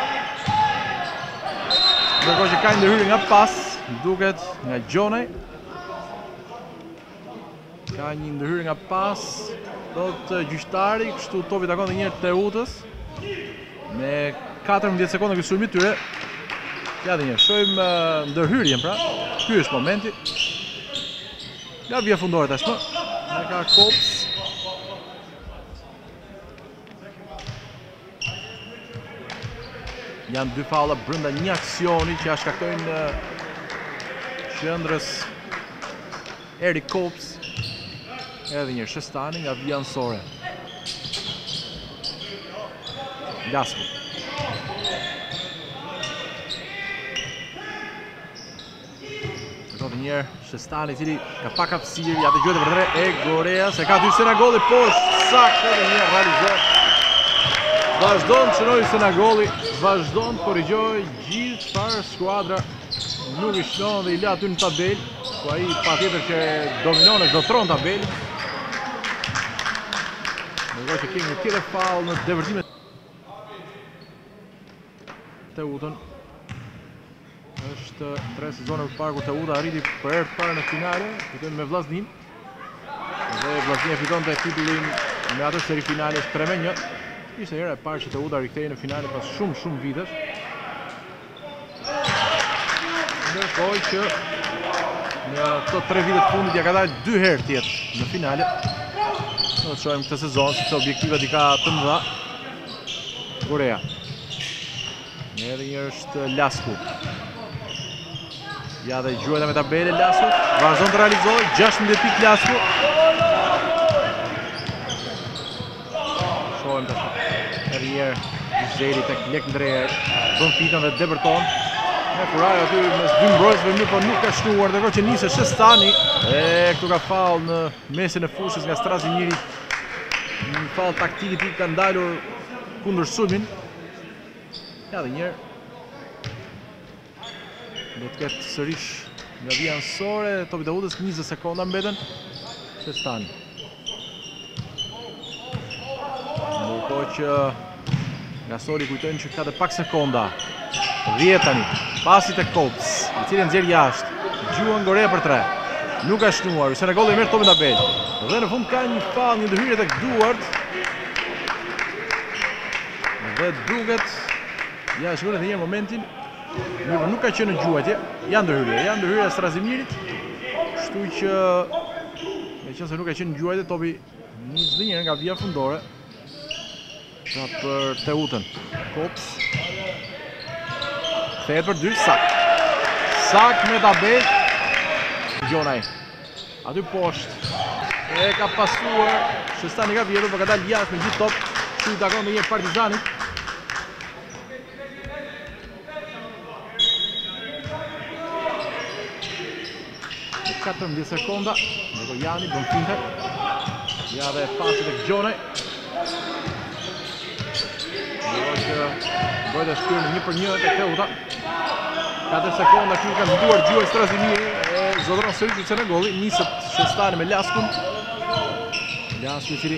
Ndërkohë që ka ndërhyrje nga pas, duket nga Gjonaj. Ka një ndërhyrje nga pas, thot gjyqtari, kështu topi takon edhe një herë Teutës. Me katërmbëdhjetë sekonda ky sulmi tyre. Ja dhe një, shojmë ndërhyrjen pra. Ky është momenti. Nga vija fundore tashmë. Ne ka Kops. Janë dy falla brenda një aksioni që ja shkaktojnë qendrës Erik Kops. Edhe një Shestani nga vija anësore. Lasku. Edhe një Shestani i cili ka pak hapësirë, ja dëgjohet për tre e Goreas, e ka dy Senagolli poshtë, saktë edhe një realizohet. Vazhdon të shënojë Senagolli, vazhdon të korrigjojë gjithë çfarë skuadra nuk i shnon dhe i la aty në tabel, ku ai patjetër që dominon e zotron tabelin. Ndërkohë që kemi një tjetër faull në devërtimet Teutën. Është tre sezone përpara kur Teuta arriti për herë të parë në finale, fiton me Vllaznin. Dhe Vllaznia fitonte titullin me atë seri finales tre me një. Ishte hera e parë që Teuta rikthehej në finale pas shumë shumë vitesh. Ndërkohë që në këto tre vite të fundit ja ka dalë dy herë tjetër në finale. Do të shohim këtë sezon sepse objektivat i ka të mëdha. Gorea. Edhe një është Lasku. Ja dhe gjuajta me tabele Lasku. Vazhdon të realizojë gjashtëmbëdhjetë pikë Lasku. Shohim tash. Edhe njerë Gjuzeli tek Lek Ndreja. Bën fitën dhe Deberton. Me kuraj aty mes dy mbrojtësve mirë, por nuk ka shnuar, ndërkohë që nisë Shestani. E këtu ka faull në mesin e fushës nga Strazimiri. Një faull taktik i tij ka ndalur kundër sulmin. Ja dhe njerë. Do të ketë sërish nga vija nësore, Topi Davudës njëzet sekonda mbeten. Shestani. Ndërkohë që Gasoli kujtojnë që ka dhe pak sekonda. dhjetë tani. Pasi të Kops, i cili nxjerr jashtë. Gjuan Gorea për tre. Nuk ka shnuar, Senegolli merr topin tabel. Dhe në fund ka një faull, një ndërhyrje tek Duart. Dhe duket, ja shikoni edhe një momentin, mirë, nuk ka qenë në gjuajtje. Ja ndërhyrje, ja ndërhyrja e Strazimirit. Kështu që meqense nuk ka qenë në gjuajtje, topi nis dhe njëherë nga vija fundore. Pra për Teutën. Kops. Kthehet për dy, Sak. Sak me tabel. Gjonaj. Aty poshtë. E ka pasuar. Shestani ka vjetur, por ka dalë jashtë me gjithë top. Kështu i takon dhe një Partizanit. katërmbëdhjetë sekonda. Ndërkohë Jani bën finte. Ja dhe pasi tek Gjonaj. Ndërkohë që bëhet e shkyrë në një për një tek Teuta. katër sekonda këtu ka nduar gjuaj Strazimiri e zotron sërish Senegolli, nisët Shestani me Laskun. Lasku i cili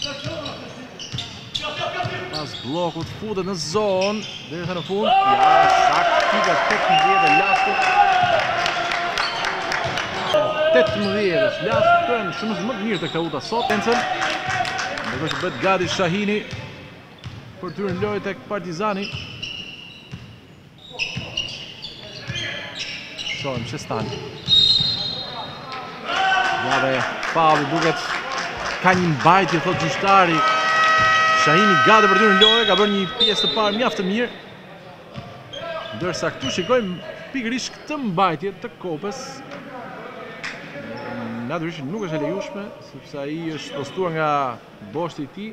pas bllokut futet në zonë deri në fund. Ja, sakt pika tetëmbëdhjetë e Laskut. tetëmbëdhjetë, Lasku kënë shumë më të mirë tek Teuta sot. Ndërkohë që bëhet gati Shahini për të hyrë në lojë tek Partizani. Shohim Shestani. Ja dhe faulli duket ka një mbajtje, thot gjyqtari. Shahini gati për të hyrë në lojë, ka bërë një pjesë të parë mjaft të mirë. Ndërsa këtu shikojmë pikërisht këtë mbajtje të Kopës. Natyrisht nuk është e lejueshme, sepse ai është postuar nga boshti i tij.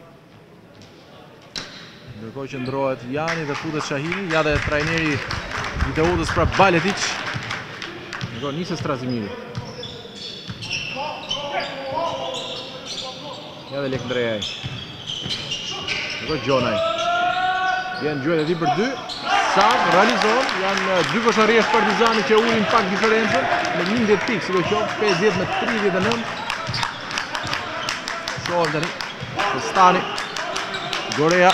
Ndërkohë që ndrohet Jani dhe futet Shahini, ja dhe trajneri i Teutës pra Baletic. Ndërkohë nisë Strazimiri. Ja dhe Lek Ndrejaj. Ndërkohë Gjonaj. Vjen gjuajt e tij për dy. Sak realizon, janë dy kosharish Partizani që ulin pak diferencën me njëmbëdhjetë pikë, sidoqoftë pesëdhjetë me tridhjetë e nëntë. Shohim tani. Shestani. Gorea.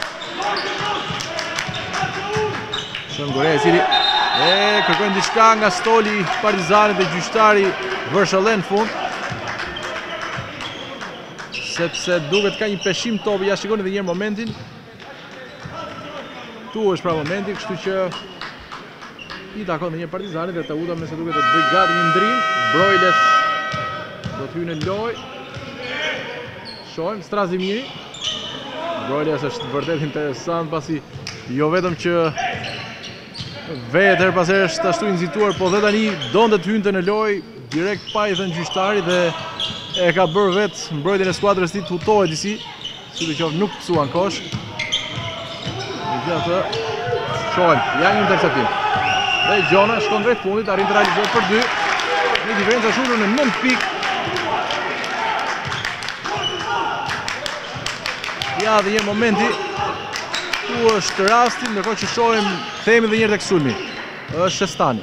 Shën Gorea i cili e kërkojnë diçka nga stoli Partizanit dhe gjyqtari vërshëllen fund. Sepse duket ka një peshim topi, ja shikoni edhe një herë momentin. Tu është pra momenti, kështu që i takon dhe një Partizanit dhe Teuta me se duket të bëj gati një ndrim. Brojles do të hyjë në lojë. Shohim Strazimiri. Brojles është vërtet interesant pasi jo vetëm që vetë her pas herë është ashtu i nxituar, po dhe tani donte të hynte në lojë direkt pa i thënë gjyqtarit dhe e ka bërë vetë mbrojtjen e skuadrës së tij të hutohet disi, sidoqoftë nuk psuan kosh. Megjithatë, shohim, ja një interceptim. Dhe Gjona shkon drejt fundit, arrin të realizohet për dy. Një diferencë shurur në nëntë pikë. Ja dhe një momenti. Tu është rasti, ndërkohë që shohim, kthehemi edhe një herë tek sulmi. Është Shestani.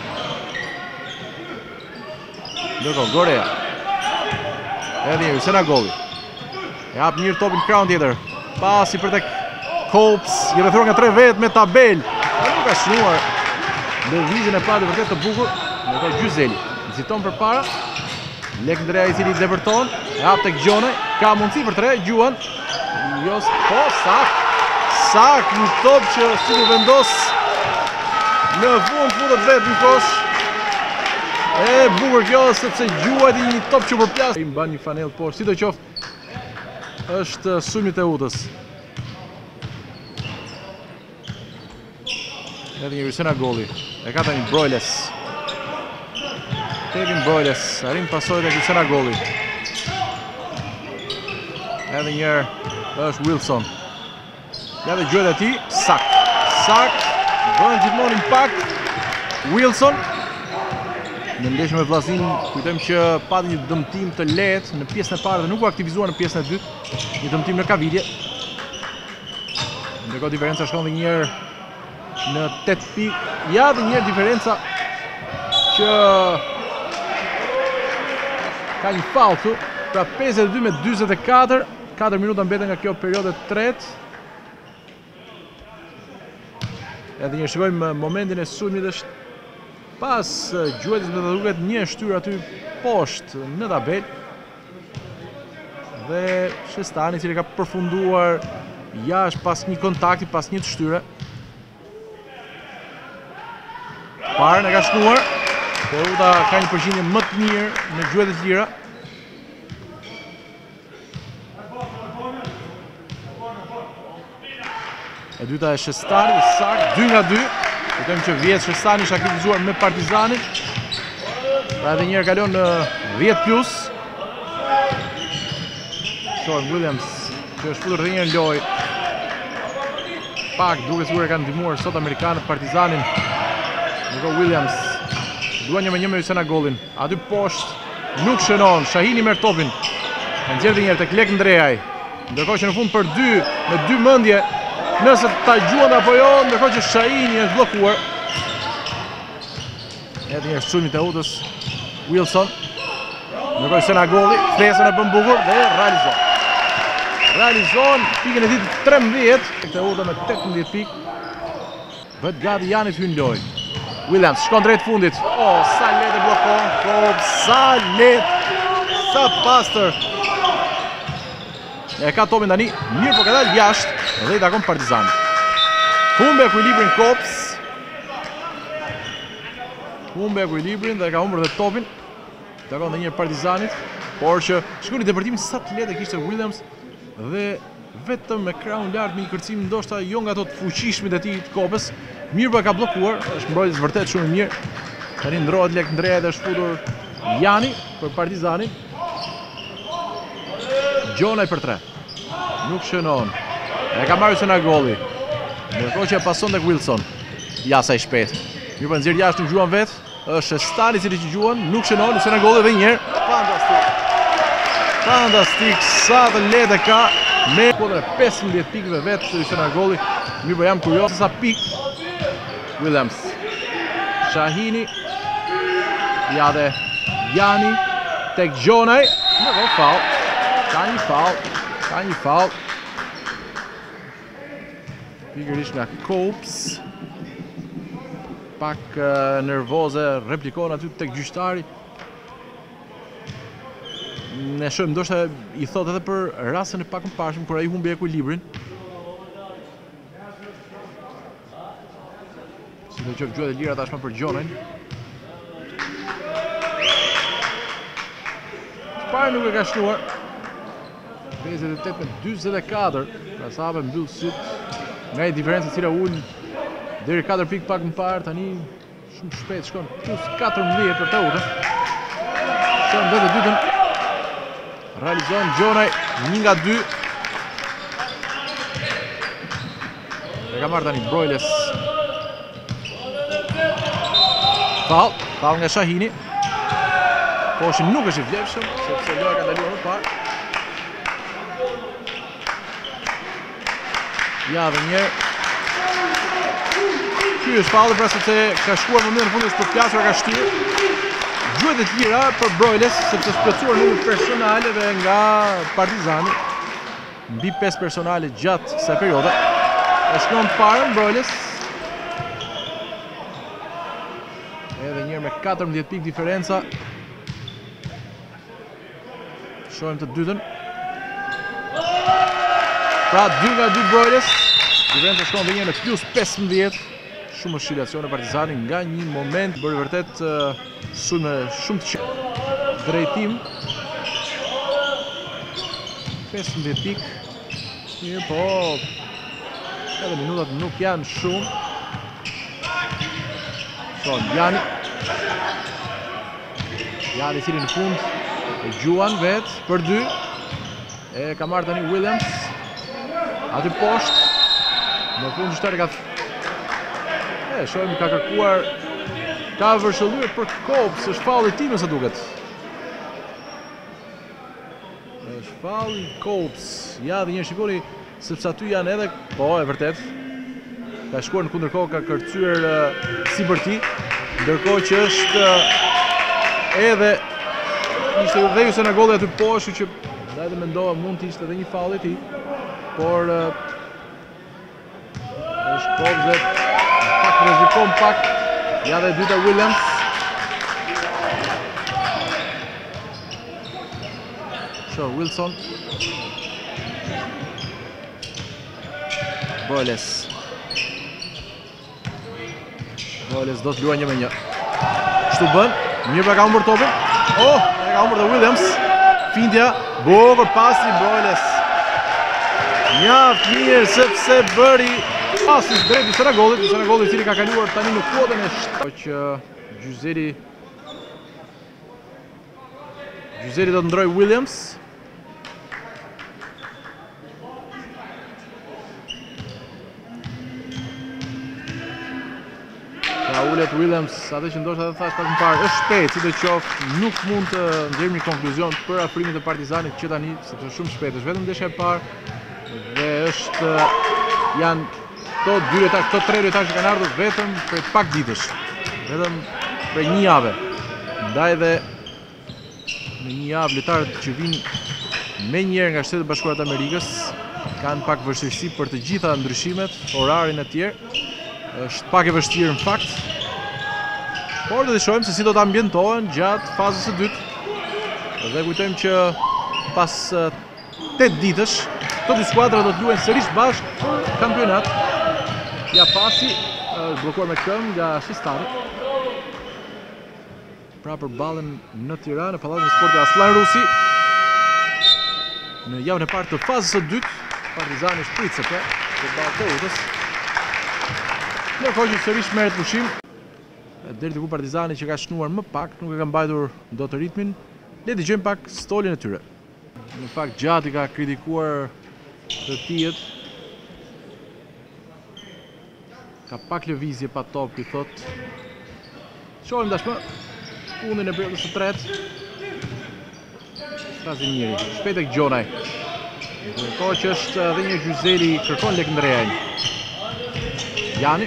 Ndërkohë Gorea. Edhe një Senegolli. E hap mirë topin krahun tjetër. Pasi për tek Kops, i rrethuar nga tre vetë me tabel. Nuk ka shnuar. Lëvizjen e patë vërtet të bukur. Ndërkohë Gjuzeli nxiton përpara. Lek Ndreja i cili depërton. E hap tek Gjonaj. Ka mundësi për tre, Gjuan. Jo, po, sak. Sak, një top që si ku vendos në fund fundet vetë në kosh. E bukur kjo, sepse Gjuajt i një top që përplas. I mban një fanell poshtë, sidoqoftë është sulmi i Teutës. Edhe një Senegolli. E ka tani Brojles. Kevin Brojles, arrin pasojë tek Senegolli. Edhe një herë është Wilson. Ja dhe gjuhet e ti, sakt. Sakt, bën gjithmonë impact. Wilson. Në ndeshje me Vllaznin, kujtojmë që pati një dëmtim të lehtë në pjesën e parë dhe nuk u aktivizuar në pjesën e dytë. Një dëmtim në kavidje. Ndërkohë diferenca shkon dhe njëherë në tetë pikë. Ja dhe njëherë diferenca që ka një faull këtu. Pra pesëdhjetë e dy me dyzet e katër. katër minuta mbeten nga kjo periudhë e tretë. Edhe një shikojmë momentin e sulmit është pas gjuetis me të duket një shtyr aty poshtë në tabel. Dhe Shestani i cili ka përfunduar jashtë pas një kontakti, pas një të shtyre. Parën e ka shnuar. Teuta ka një përgjigje më të mirë në gjuetet e tjera. E dyta e Shestani, sakt, dy nga dy. Kujtojmë që vjetë Shestani është aktivizuar me Partizanin. Pra edhe njerë kalon në dhjetë plus. Sean Williams, që është futur dhe njerë loj. Pak duke sigur e ka ndihmuar sot Amerikanët Partizanin. Ndërkohë Williams duan një me një me Hysena Gollin. Aty poshtë nuk shënon, Shahini merr topin. E nxjerr edhe një herë tek Lek Ndrejaj. Ndërkohë që në fund për dy, me dy mendje, nëse ta gjuan apo jo, ndërkohë që Shahini është bllokuar. Edhe një sulmi të Utës, Wilson. Ndërkohë Hysena Golli, thesën e bën bukur dhe realizon. Realizon pikën e ditë trembëdhjetë, tek Uta me tetëmbëdhjetë pikë. Vet gati Jani të hynë lojë. Williams shkon drejt fundit. Oh, sa lehtë e bllokon. Oh, sa lehtë. Sa pastër. E ka topin tani, mirë po ka dalë jashtë dhe i takon Partizanit. Humbe ekuilibrin Kops. Humbe ekuilibrin dhe ka humbur dhe topin. Takon dhe një Partizanit, por që shkoni depërtimin sa të lehtë kishte Williams dhe vetëm me krahun lart me një kërcim ndoshta jo nga ato të fuqishmit e tij të Kopës. Mirë po ka bllokuar, është mbrojtës vërtet shumë i mirë. Tani ndrohet Lek Ndreja dhe është futur Jani për Partizanin. Gjonaj për tre. Nuk shënon. E ka marrë Hysena Golli. Ndërkohë që e pason tek Wilson. Ja sa i shpejt. Mirë po nxjerr jashtë në gjuan vet. Është Shestani i cili që gjuan, nuk shënon, Hysena Golli edhe një herë. Fantastik. Fantastik, sa të lehtë ka me kodrën e pesëmbëdhjetë pikëve vetë Hysena Golli. Mirë po jam kurioz sa pikë. Williams. Shahini. Ja dhe Jani tek Gjonaj. Në go faull. Ka një faull. Ka një faull. Pikërisht nga Kops. Pak uh, nervoze, replikon aty tek gjyqtari. Ne shohim ndoshta i thot edhe për rastin e pakëmparshëm kur ai humbi ekuilibrin. Si do qoftë gjuhët e lira tashmë për Gjonajn. Parë nuk e ka shnuar. pesëdhjetë e tetë me dyzet e katër. Pra sa hape mbyll syt. Nga i diferencë e cila ul deri katër pikë pak më parë, tani shumë shpejt shkon plus katërmbëdhjetë për Teuta. Shkon vetë të dytën. Realizon Gjonaj një nga dy. E ka marrë tani Broiles. Faull, faull nga Shahini. Po që nuk është i vlefshëm, sepse loja ka ndaluar më parë. Ja dhe një. Ky është falli pra sepse ka shkuar në mënyrë fundit për të plasur ka shtyr. Gjuhët e tjera për Broiles sepse është plotësuar numër personale dhe nga Partizani. Mbi pesë personale gjatë kësaj periudhe. E shkon parën Broiles. Edhe njërë me katërmbëdhjetë pikë diferenca. Shohim të dytën. Pra dy nga dy Broiles. Diferenca shkon dhe njërë në plus pesëmbëdhjetë. Shumë oscilacione Partizani nga një moment bëri vërtet uh, sulme shumë të qetë. Drejtim. pesëmbëdhjetë pikë. Mirë po. Edhe minutat nuk janë shumë. Son Jani. Jani cili në fund e gjuan vetë për dy. E ka marrë tani Williams. Aty poshtë. Në fund gjyqtari ka E, shohim ka kërkuar ka vërshëlluar për Kopës, është faulli i tij nëse duket. Është faulli i Kopës. Ja dhe një shikoni sepse aty janë edhe po e vërtet. Ka shkuar në kundërkohë, ka kërcyer uh, Siberti, ndërkohë që është uh, edhe ishte dhe ju se në golli aty poshtë, që da edhe mendova mund të ishte edhe një faul i tij, por uh, është Kopës pak rrezikon pak. Ja dhe dyta Williams. Shoh Wilson. Boles. Boles do të luajë një me një. Kështu bën, mirë pra ka humbur topin. Oh, e ka humbur dhe Williams. Findja, bukur pasi Boles. Mjaft mirë sepse bëri pasis drejt i Senagollit, i Senagollit i cili ka kaluar tani në kuotën e shtë. Që Gjyzeri Gjyzeri do të ndroj Williams. Ka ullet Williams, atë që ndoshta edhe thash pak më parë, është shpejt, si të qoftë, nuk mund të nxjerrim një konkluzion për afrimin e Partizanit që tani, sepse është shumë shpejt, është vetëm ndeshja e parë dhe është janë këto dy lojtarë, këto tre lojtarë që kanë ardhur vetëm për pak ditësh, vetëm për një javë. Ndaj dhe në një javë lojtarët që vinë me njerë nga Shtetet Bashkuara të Amerikës kanë pak vështirësi për të gjitha ndryshimet, orarin e tjerë. Është pak e vështirë në fakt. Por do të shohim se si do të ambientohen gjatë fazës së dytë. Dhe kujtojmë që pas tetë ditësh këto dy skuadra do të luajnë sërish bashkë kampionat. Ja pasi është bllokuar me këmbë nga Shistari. Pra për ballën në Tiranë, në Pallatin e Sportit Aslan Rusi. Në javën e parë të fazës së dytë, Partizani shprit se për përballë të Utës. Në kohë që sërish merret pushim, deri diku Partizani që ka shnuar më pak, nuk e ka mbajtur dot ritmin. Le të dëgjojmë pak stolin e tyre. Në fakt Gjati ka kritikuar të tijet. Ka pak lëvizje pa top, i thot. Shohim tashmë fundin e periudhës së tretë. Strazinieri, shpejt tek Gjonaj. Në kohë që është edhe një Gjyzeli kërkon Lekëndrejajn. Jani.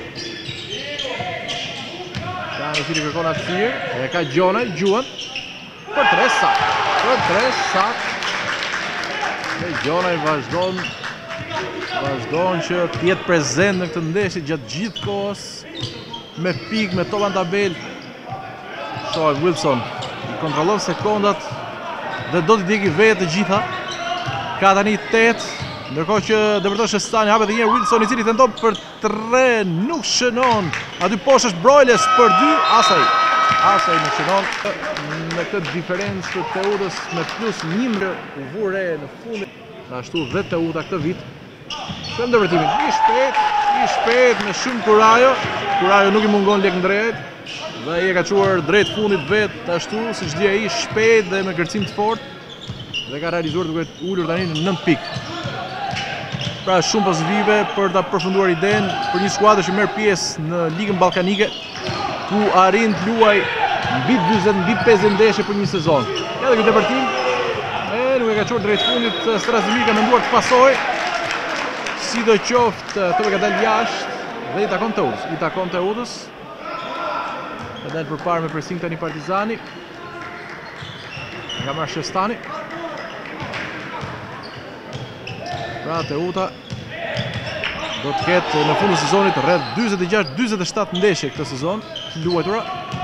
Jani i cili kërkon aftësirë, e ka Gjonaj, Gjuan. Për tre sak. Për tre sak. Dhe Gjonaj vazhdon vazhdon që të jetë prezent në këtë ndeshje gjatë gjithë kohës, me pikë, me topa në tabel. Shohim Wilson i kontrollon sekondat dhe do t'i djegi vetë të gjitha. Ka tani tetë, ndërkohë që dëpërton Shestani, hapet edhe një herë Wilson i cili tenton për tre, nuk shënon. Aty poshtë është Broiles për dy, Asaj. Asaj nuk shënon. Në këtë diferencë të Teutës me plus një mërë u vure në fundit. Ashtu dhe Teuta këtë vit. Këtë ndërpretimin, i shpejt, i shpejt me shumë Kurajo. Kurajo nuk i mungon Lekëndrejajt. Dhe i e ka quar drejt fundit vetë ashtu, si që dhja i shpejt dhe me kërcim të fort. Dhe ka realizuar duke ullur tani në nëntë pikë. Pra shumë pozitive për ta përfunduar idenë për një skuadër që merr pjesë në Ligën Ballkanike, ku arrin të luaj mbi dyzet, mbi pesëdhjetë ndeshje për një sezon. Ja dhe këtë depërtim, e nuk e ka quar drejt fundit, Strazimir ka menduar të pasojë. Sidoqoftë të ka dalë jashtë dhe i takon Teutës. I takon Teutës. Ka dalë përpara me pressing tani Partizani. Nga marrë Shestani. Pra Teuta do të ketë në fund të sezonit rreth dyzet e gjashtë dyzet e shtatë ndeshje këtë sezon të luajtura.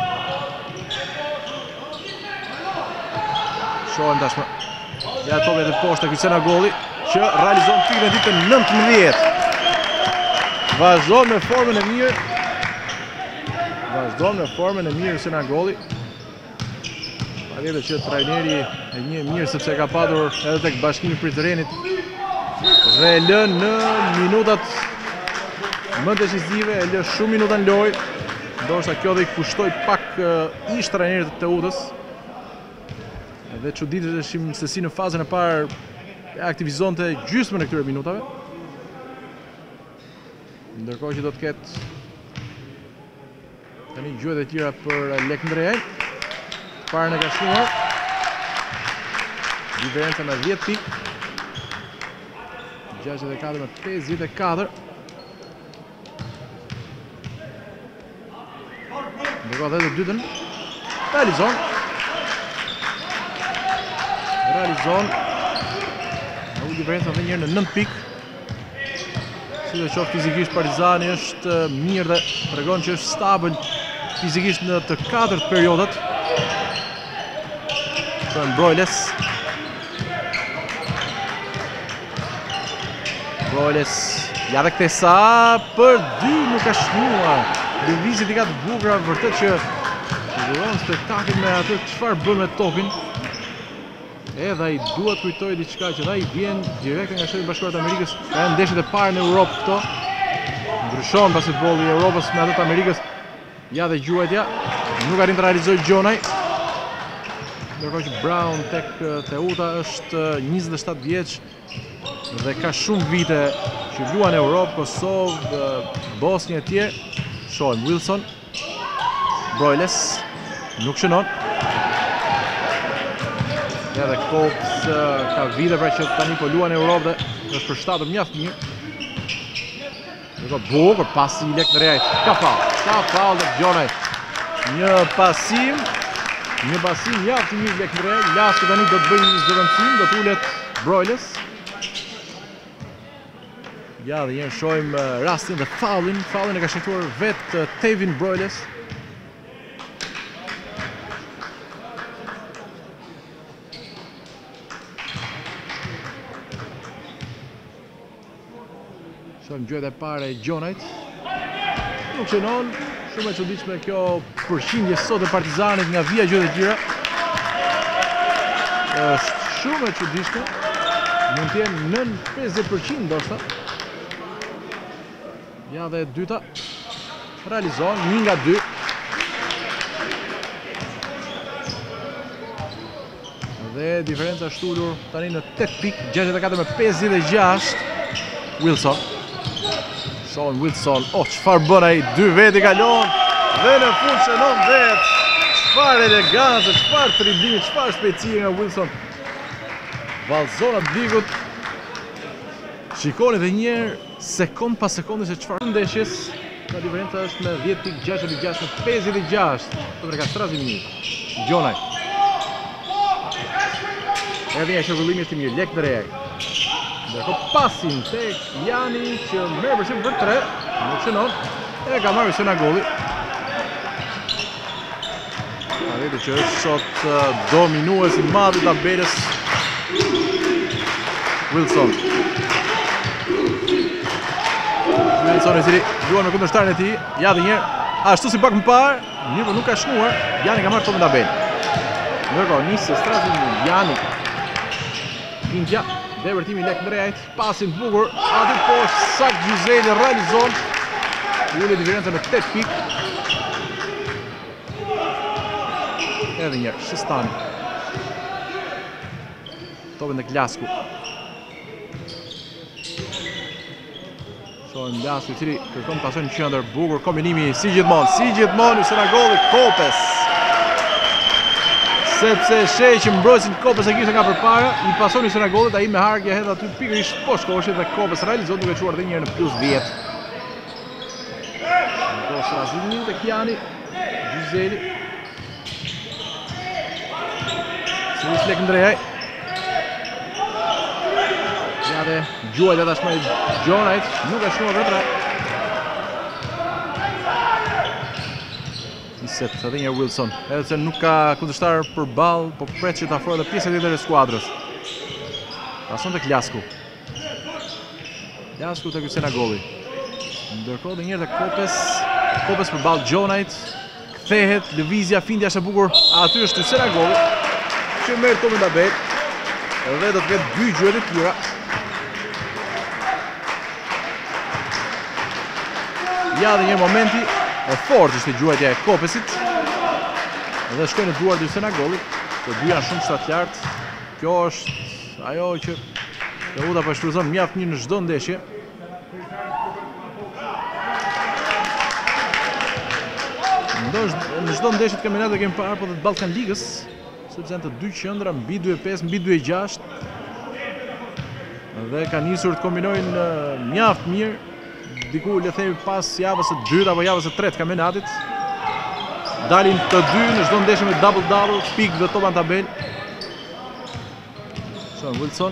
Shohim tashmë. Ja topi edhe poshtë ky Senagolli që realizon pikën e ditën nëntëmbëdhjetë. Vazhdon me formën e mirë. Vazhdon me formën e mirë Senagolli. Patjetër që trajneri e njeh mirë sepse ka patur edhe tek Bashkimi i Prizrenit dhe e lë në minutat më decisive, e lë shumë minuta në lojë. Ndoshta kjo dhe i kushtoi pak uh, ish trajnerit të Teutës. Dhe çuditëshim se si në fazën e parë aktivizonte gjysmën e këtyre minutave. Ndërkohë që do të ketë tani gjuhët e tjera për Lek Ndrejaj. Parën e ka shnuar. Diferenca me dhjetë pikë. gjashtëdhjetë e katër me pesëdhjetë e katër. Ndërkohë dhe të dytën realizon. Realizon. Në u diferenca dhe njërë në nëntë pikë. Si dhe qoftë fizikisht Partizani është mirë dhe tregon që është stabil fizikisht në të katërt periodat. Shojnë Brojles. Brojles, ja dhe këtesa për dy nuk ka shnuar. Lëvizjet i ka të bukura vërtet që siguron spektakl me atë çfarë bën me tokin. Edhe ai duhet kujtoj diçka që ai vjen direkt nga Shtetet Bashkuara të Amerikës, ka ndeshjet e parë në Europë këto. Ndryshon basketbolli i Europës me atë të Amerikës. Ja dhe gjuajtja, nuk arrin të realizojë Gjonaj. Ndërkohë që Brown tek Teuta është njëzet e shtatë vjeç dhe ka shumë vite që luan në Europë, Kosovë, Bosnjë e tjerë. Shohim Wilson. Brojles nuk shënon. Edhe Kops ka vite pra që tani po luan në Europë dhe është përshtatur mjaft mirë. Ndërkohë bukur pasi i Lek Ndrejajt. Ka faull. Ka faull tek Gjonaj. Një pasim, një pasim mjaft i mirë Lek Ndrejaj. Lasku tani do të bëjë një zëvendësim, do të ulet Brojles. Ja dhe jenë shojmë rastin dhe faullin. Faullin e ka shëtuar vetë Tevin Brojles. Shojmë gjuhet e pare e Gjonajt. Nuk qenon, shumë e çuditshme kjo përqindje sot e Partizanit nga vija gjuhet e tjera. Është shumë e çuditshme. Mund të jenë nën pesëdhjetë përqind ndoshta. Ja dhe dyta. Realizon, një nga dy. Dhe diferenca është ulur tani në tetë pikë, gjashtëdhjetë e katër me pesëdhjetë e gjashtë. Wilson. Shohim Wilson. Oh, çfarë bën ai? Dy veti kalon dhe në fund shënon vet. Çfarë elegancë, çfarë driblimi, çfarë shpejtësie nga Wilson. Vallëzon atë blikut. Shikoni edhe një herë sekond pas sekonde se çfarë ndeshjes. Ka diferenca është me dhjetë pikë, gjashtëdhjetë e gjashtë me pesëdhjetë e gjashtë. Për ka trasë minutë. Gjonaj. Edhe një shërbëllimi është i mirë, Lek Ndrejaj. Ndërkohë pasin tek Jani që merr përshim për tre, nuk shënon, e ka marrë Senagolli. A vete që është sot dominues i madh i tabelës. Wilson. Wilson i cili luan me kundërshtarin e tij, ja dhe një herë, ashtu si pak më parë, mirë po nuk ka shnuar, Jani ka marrë topin tabelë. Ndërkohë nisë strazin Jani. Pintja. Dhe vërtimi Lek Ndrejajt, pasin bukur, aty poshtë Sak Gjuzeli realizon. Ule diferenca në tetë pikë. Edhe njerë, Shestani. Topin tek Lasku. Shohim Lasku i cili kërkon pason në qendër, bukur kombinimi si gjithmonë, si gjithmonë Senagolli Kopes. Sepse shej që mbrojtësin Kopes e kishte nga përpara, i pasoni Senagollit, ai me harkje hedh aty pikërisht poshtë koshit dhe Kopes realizon duke çuar edhe një herë në plus dhjetë. Do Strazini tek Jani, Gjuzeli. Sigurisht Lek Ndrejaj. Ja dhe gjuajtja tashmë Gjonajt, nuk e shnuar vetë. Niset edhe një Wilson, edhe se nuk ka kundërshtar për ball, po pret që të afrohet edhe pjesa tjetër e skuadrës. Pason tek Lasku. Lasku tek Senagolli. Ndërkohë edhe një herë tek Kopes, Kopes për ball Gjonajt. Kthehet, lëvizja, findja është e bukur. Aty është Senagolli, që merr topin tabelë. Edhe do të ketë dy gjuhet e tjera. Ja dhe një momenti e fort ishte gjuajtja e Kopesit. Dhe shkojnë në duar dy Senagollit. Të dy janë shumë shtatë lartë. Kjo është ajo që Teuta po shfrytëzon mjaft mirë në çdo ndeshje. Në çdo ndeshje të kampionatit kemi parë, po dhe të Ballkan Ligës, sepse janë të dy qendra mbi dy e pesë, mbi dy e gjashtë. Dhe ka nisur të kombinojnë mjaft mirë, diku le themi pas javës së dytë apo javës së tretë të kampionatit. Dalin të dy në çdo ndeshje me double double, pikë dhe topa në tabelë. Sean Wilson.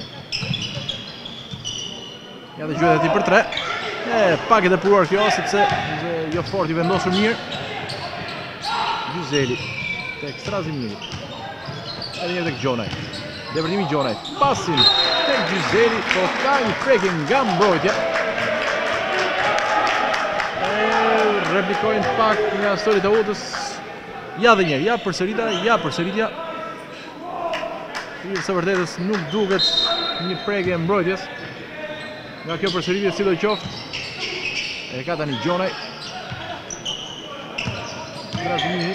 Ja dhe gjuhet e ti për tre. E pak e depuruar kjo, sepse jo fort i vendosur mirë. Gjuzeli tek Strazimiri. Edhe një tek Gjonaj. Depërtimi Gjonaj. Pasin tek Gjuzeli, po ka një prekje nga mbrojtja. E replikojnë pak nga storit e utës. Ja dhe njerë, ja përsërita, ja përsëritja. Së vërtetës nuk duket një prekje e mbrojtjes. Nga kjo përsëritje si do qoftë. E ka tani Gjonaj. Strazimiri.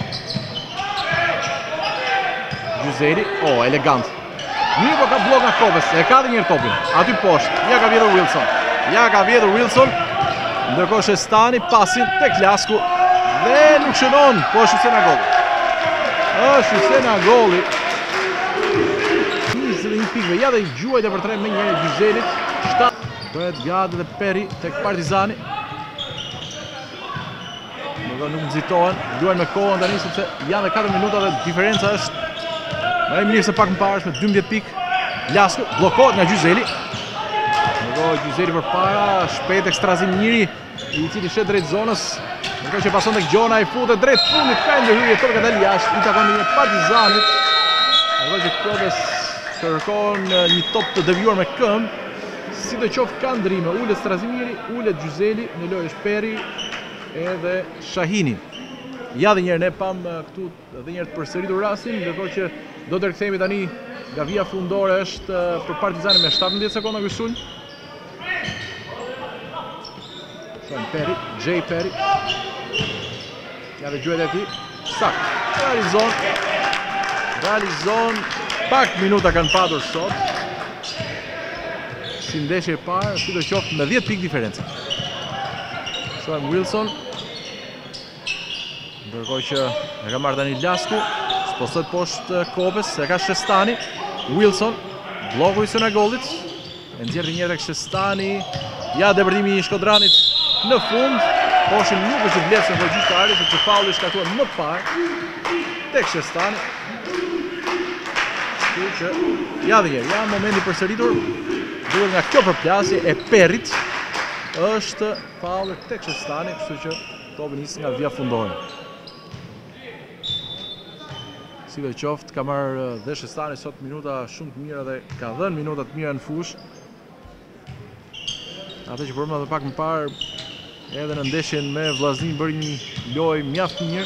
Gjuzeli, oh, elegant. Mirë po ka blok nga Kopës, e ka dhe njërë topin. Aty poshtë, ja ka vjedhur Wilson. Ja ka vjedhur Wilson. Ndërkohë Shestani, pasin tek Lasku. Dhe nuk shënon, po është Husena Golli. është Husena Golli. njëzet e një pikve, ja dhe i gjuajt e për tre me njëri Gjuzelit. Bëhet Gade dhe Peri tek Partizani. Nuk nëzitohen, luajnë me kohën tani sepse janë dhe katër minuta dhe diferenca është më e mirë se pak më parë, është me dymbëdhjetë pikë. Lasku bllokohet nga Gjuzeli. Ndërkohë Gjuzeli përpara, shpejt tek Strazimiri, i cili shet drejt zonës. Ndërkohë që pason tek Gjona, i futet drejt fundit, ka ndërhyrje topa ka dalë jashtë, i takon një Partizanit. Ndërkohë që Kopës kërkon një top të devijuar me këmbë. Si do qoftë ka ndrime, ulet Strazimiri, ulet Gjuzeli, në lojë është Peri edhe Shahini. Ja dhe njerë ne pam këtu dhe njerë të përsëritur rastin, ndërkohë që do të rikthehemi tani nga vija fundore është për Partizani me shtatëmbëdhjetë sekonda ky sulm. Shon Peri, Jay Peri. Ja dhe gjuhet e tij. Sakt. Realizon. Realizon. Pak minuta kanë patur sot. Si ndeshje e parë, si do qoftë me dhjetë pikë diferencë. Shohem Wilson. Ndërkohë që e ka marrë tani Lasku, spostohet poshtë Kopës, e ka Shestani. Wilson, bloku i Husena Gollit. E nxjerr një herë tek Shestani. Ja depërtimi i Shkodranit në fund. Poshin nuk është i vlefshëm për gjyqtarin, sepse faulli shkaktuar më parë tek Shestani. Kështu që ja dhe ja momenti përsëritur. Duhet nga kjo përplasje e Perit është faulli tek Shestani, kështu që topi nis nga vija fundore. Si dhe qoftë, ka marrë dhe Shestani sot minuta shumë të mira dhe ka dhënë minuta të mira në fush. Atë që përmend edhe pak më parë, edhe në ndeshjen me Vllaznin bëri një lojë mjaft mirë.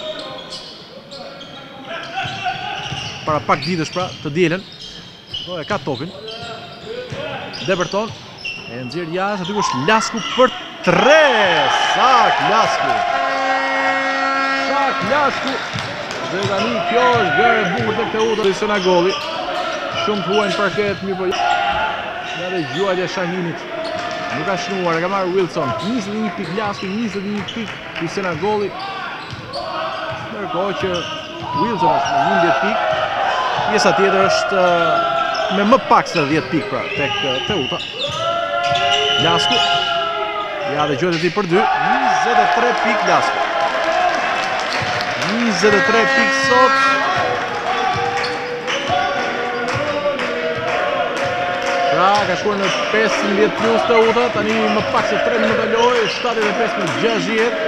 Para pak ditësh pra të dielën. Po e ka topin. Depërton. E nxjerr jashtë, aty është Lasku për tre. Sak Lasku. Sak Lasku. Dhe tani kjo është gërë e bukur tek Teuta. Husena Golli. Shumë të huajnë parket, mirë po ja dhe gjuajtja e Shahinit. Nuk ka shnuar, e ka marrë Wilson. njëzet e një pikë Lasku, njëzet e një pikë Husena Golli. Ndërkohë që Wilson është me njëmbëdhjetë pikë. Pjesa tjetër është me më pak se dhjetë pikë pra tek Teuta. Lasku. Ja dhe gjuajtja e tij për dy. njëzet e tre pikë Lasku. njëzet e tre pikë sot. Pra ka shkuar në pesëmbëdhjetë plus Teuta, tani më pak se tre minuta lojë, shtatëdhjetë e pesë me gjashtëdhjetë.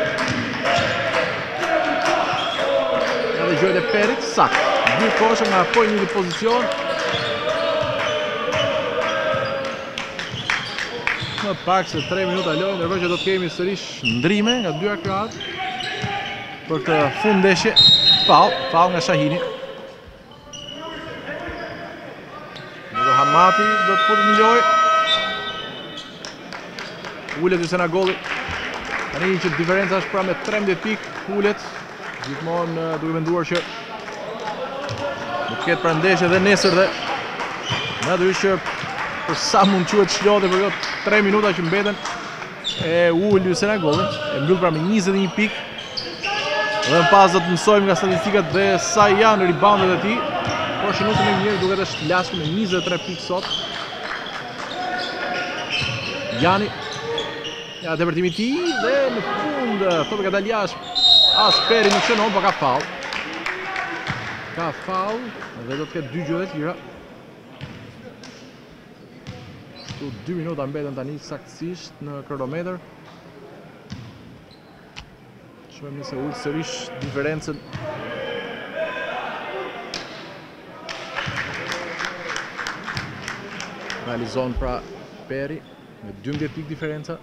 Edhe gjuajtja e Perit, sakt. Dy koshe nga apoj një pozicion. Më pak se tre minuta lojë, ndërkohë që do të kemi sërish ndrime nga dy akrat. Për këtë fund ndeshje, faul, faul nga Shahini. Ndërkohë Hamati do të futet në lojë. Ulet Husena Golli. Tani që diferenca është pra me trembëdhjetë pikë, ulet. Gjithmonë duke menduar që do të ketë pra ndeshje dhe nesër dhe natyrisht që për sa mund quhet çlodhe për këto tre minuta që mbeten e ul Husena Golli, e mbyll pra me njëzet e një pikë. Dhe në pas do të mësojmë nga statistikat dhe sa janë reboundet e tij. Por shënuesi më i mirë duket është Lasku me njëzet e tre pikë sot. Jani. Ja, depërtimi i tij dhe në fund topi ka dalë jashtë. As Peri nuk shënon, po ka faull. Ka faull dhe do të ketë dy gjuhë të tjera. Kështu dy minuta mbeten tani saktësisht në kronometër. Shohim nëse ul sërish diferencën. Realizon pra Peri me dymbëdhjetë pikë diferenca.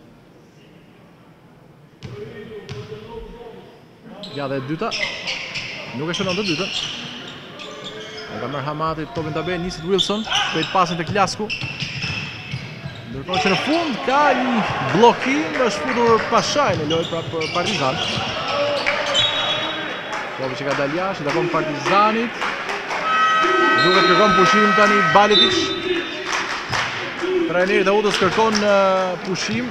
Ja dhe e dyta. Nuk e shënon të dytën. E ka marrë Hamati topin tabel, niset Wilson, shpejt pasin tek Lasku. Ndërkohë që në fund ka një bllokim, është futur Pashaj në lojë pra për Partizan. Topi që ka dalë jashtë, takon Partizanit. Duket kërkon pushim tani Baletic. Trajneri Daudës kërkon pushim.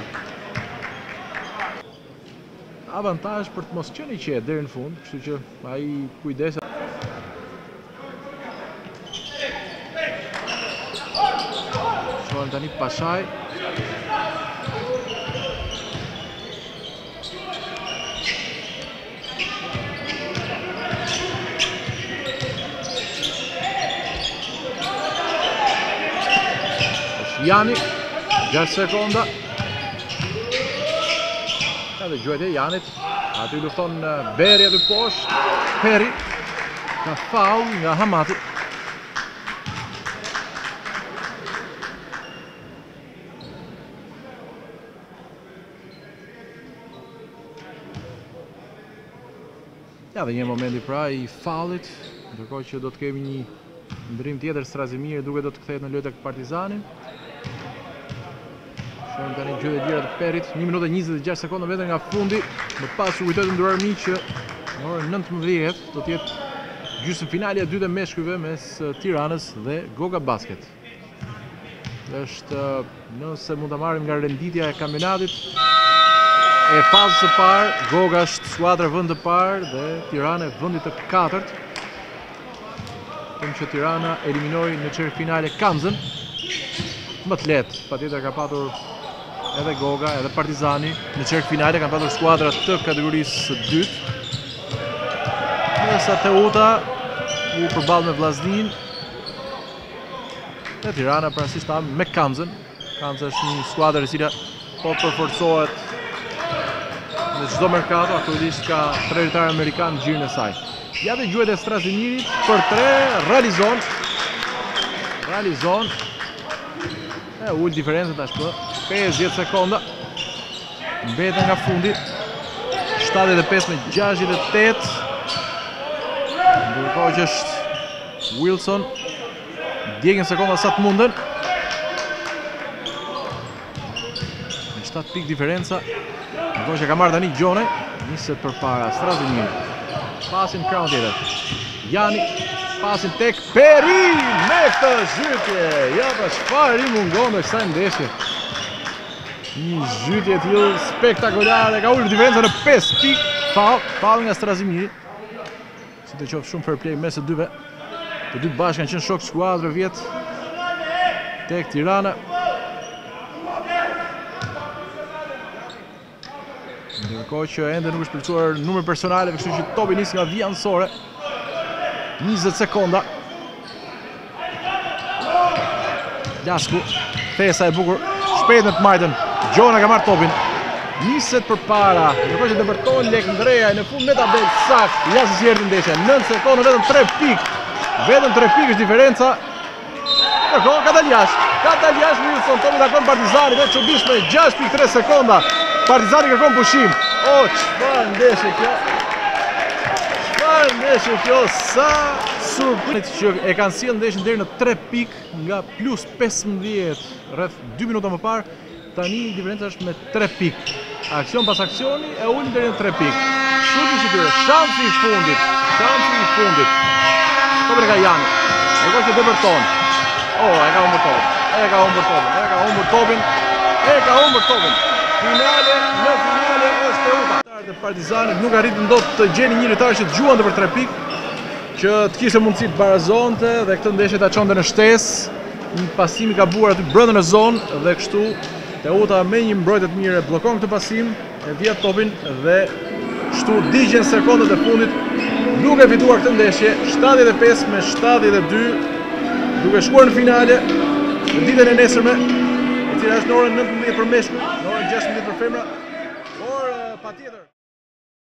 Avantazh për të mos qenë i qetë deri në fund, kështu që ai kujdeset. Shohim tani Pashaj. Jani, gjashtë sekonda. Dhe gjuajtja e Janit, aty lufton Beri aty poshtë, Peri, ka faull nga Hamati. Ja dhe një momenti pra i fallit, ndërkohë që do të kemi një ndryrim tjetër Strazimir duke do të kthehet në lojë tek Partizani. Shohim tani gjuhë e lira të Perit, një minutë e njëzet e gjashtë sekonda vetëm nga fundi. Më pas u kujtohet nderuar miq që në orën nëntëmbëdhjetë do të jetë gjysmëfinali e dytë e meshkujve mes Tiranës dhe Goga Basket. Është nëse mund ta marrim nga renditja e kampionatit e fazës së parë, Goga është skuadra vend të parë dhe Tirana vendi të katërt. Them që Tirana eliminoi në çerfinale Kamzën. Më të lehtë, patjetër ka patur edhe Goga, edhe Partizani në çerfinale kanë patur skuadra të kategorisë së dytë. Ndërsa Teuta u përball me Vllaznin. Dhe Tirana pranisht me Kamzën. Kamza është një skuadër e cila po përforcohet në çdo merkato, aktualisht ka tre lojtarë amerikanë në gjirin e saj. Ja dhe gjuhet e Strazimirit për tre, realizon. Realizon. E ul diferencën tashmë. pesëdhjetë sekonda. Mbeten nga fundi. shtatëdhjetë e pesë me gjashtëdhjetë e tetë. Ndërkohë që është Wilson. Djegën sekonda sa të munden. Me shtatë pikë diferenca. Ndërkohë që ka marrë tani Gjone. Niset përpara Strazimir. Pasin krahun tjetër. Jani. Pasin tek Peri me këtë zhytje. Ja pa çfarë i mungon me kësaj ndeshje. Një zhytje tillë spektakolare, ka ulur diferencën në pesë pikë. Faull, faull nga Strazimiri. Si të qoftë shumë fair play mes të dyve. Të dy bashkë kanë qenë shok skuadrë vjet tek Tirana. Ndërkohë që ende nuk është plotësuar numër personale, kështu që topi nis nga vija anësore. njëzet sekonda. Lasku, thesa e bukur, shpejt me të majtën. Gjona ka marrë topin. Niset përpara. Ndërkohë që depërton Lek Ndreja në fund me tabel sakt. Ja se si erdhi ndeshja. nëntë sekonda vetëm tre pikë. Vetëm tre pikë është diferenca. Ndërkohë ka dalë jashtë. Ka dalë jashtë Wilson, topi takon Partizani dhe çuditshme gjashtë pikë tre sekonda. Partizani kërkon pushim. O, çfarë ndeshje kjo? Ndeshje kjo, sa surprizë që e kanë sjellë ndeshjen deri në tre pikë nga plus pesëmbëdhjetë rreth dy minuta më parë, tani diferenca është me tre pikë. Aksion pas aksioni e ulën deri në tre pikë. Shuti i tyre, shansi i fundit, shansi i fundit. Topi nga Jani. Ndërkohë që depërton. Oh, e ka humbur topin. E ka humbur topin. E ka humbur topin. E ka humbur topin. Finale, në finale është Teuta. Dhe Partizanit nuk arritën dot të gjeni një lojtar që dëgjuante për tre pikë, që të kishte mundësi të barazonte dhe këtë ndeshje ta çonte në shtesë. Një pasim i gabuar aty brenda në zonë dhe kështu Teuta me një mbrojtje të mirë bllokon këtë pasim, e vjet topin dhe kështu digjen sekondat e fundit duke fituar këtë ndeshje shtatëdhjetë e pesë me shtatëdhjetë e dy, duke shkuar në finale në ditën e nesërme, e cila është në orën nëntëmbëdhjetë për meshkuj, në orën gjashtëmbëdhjetë për femra, por patjetër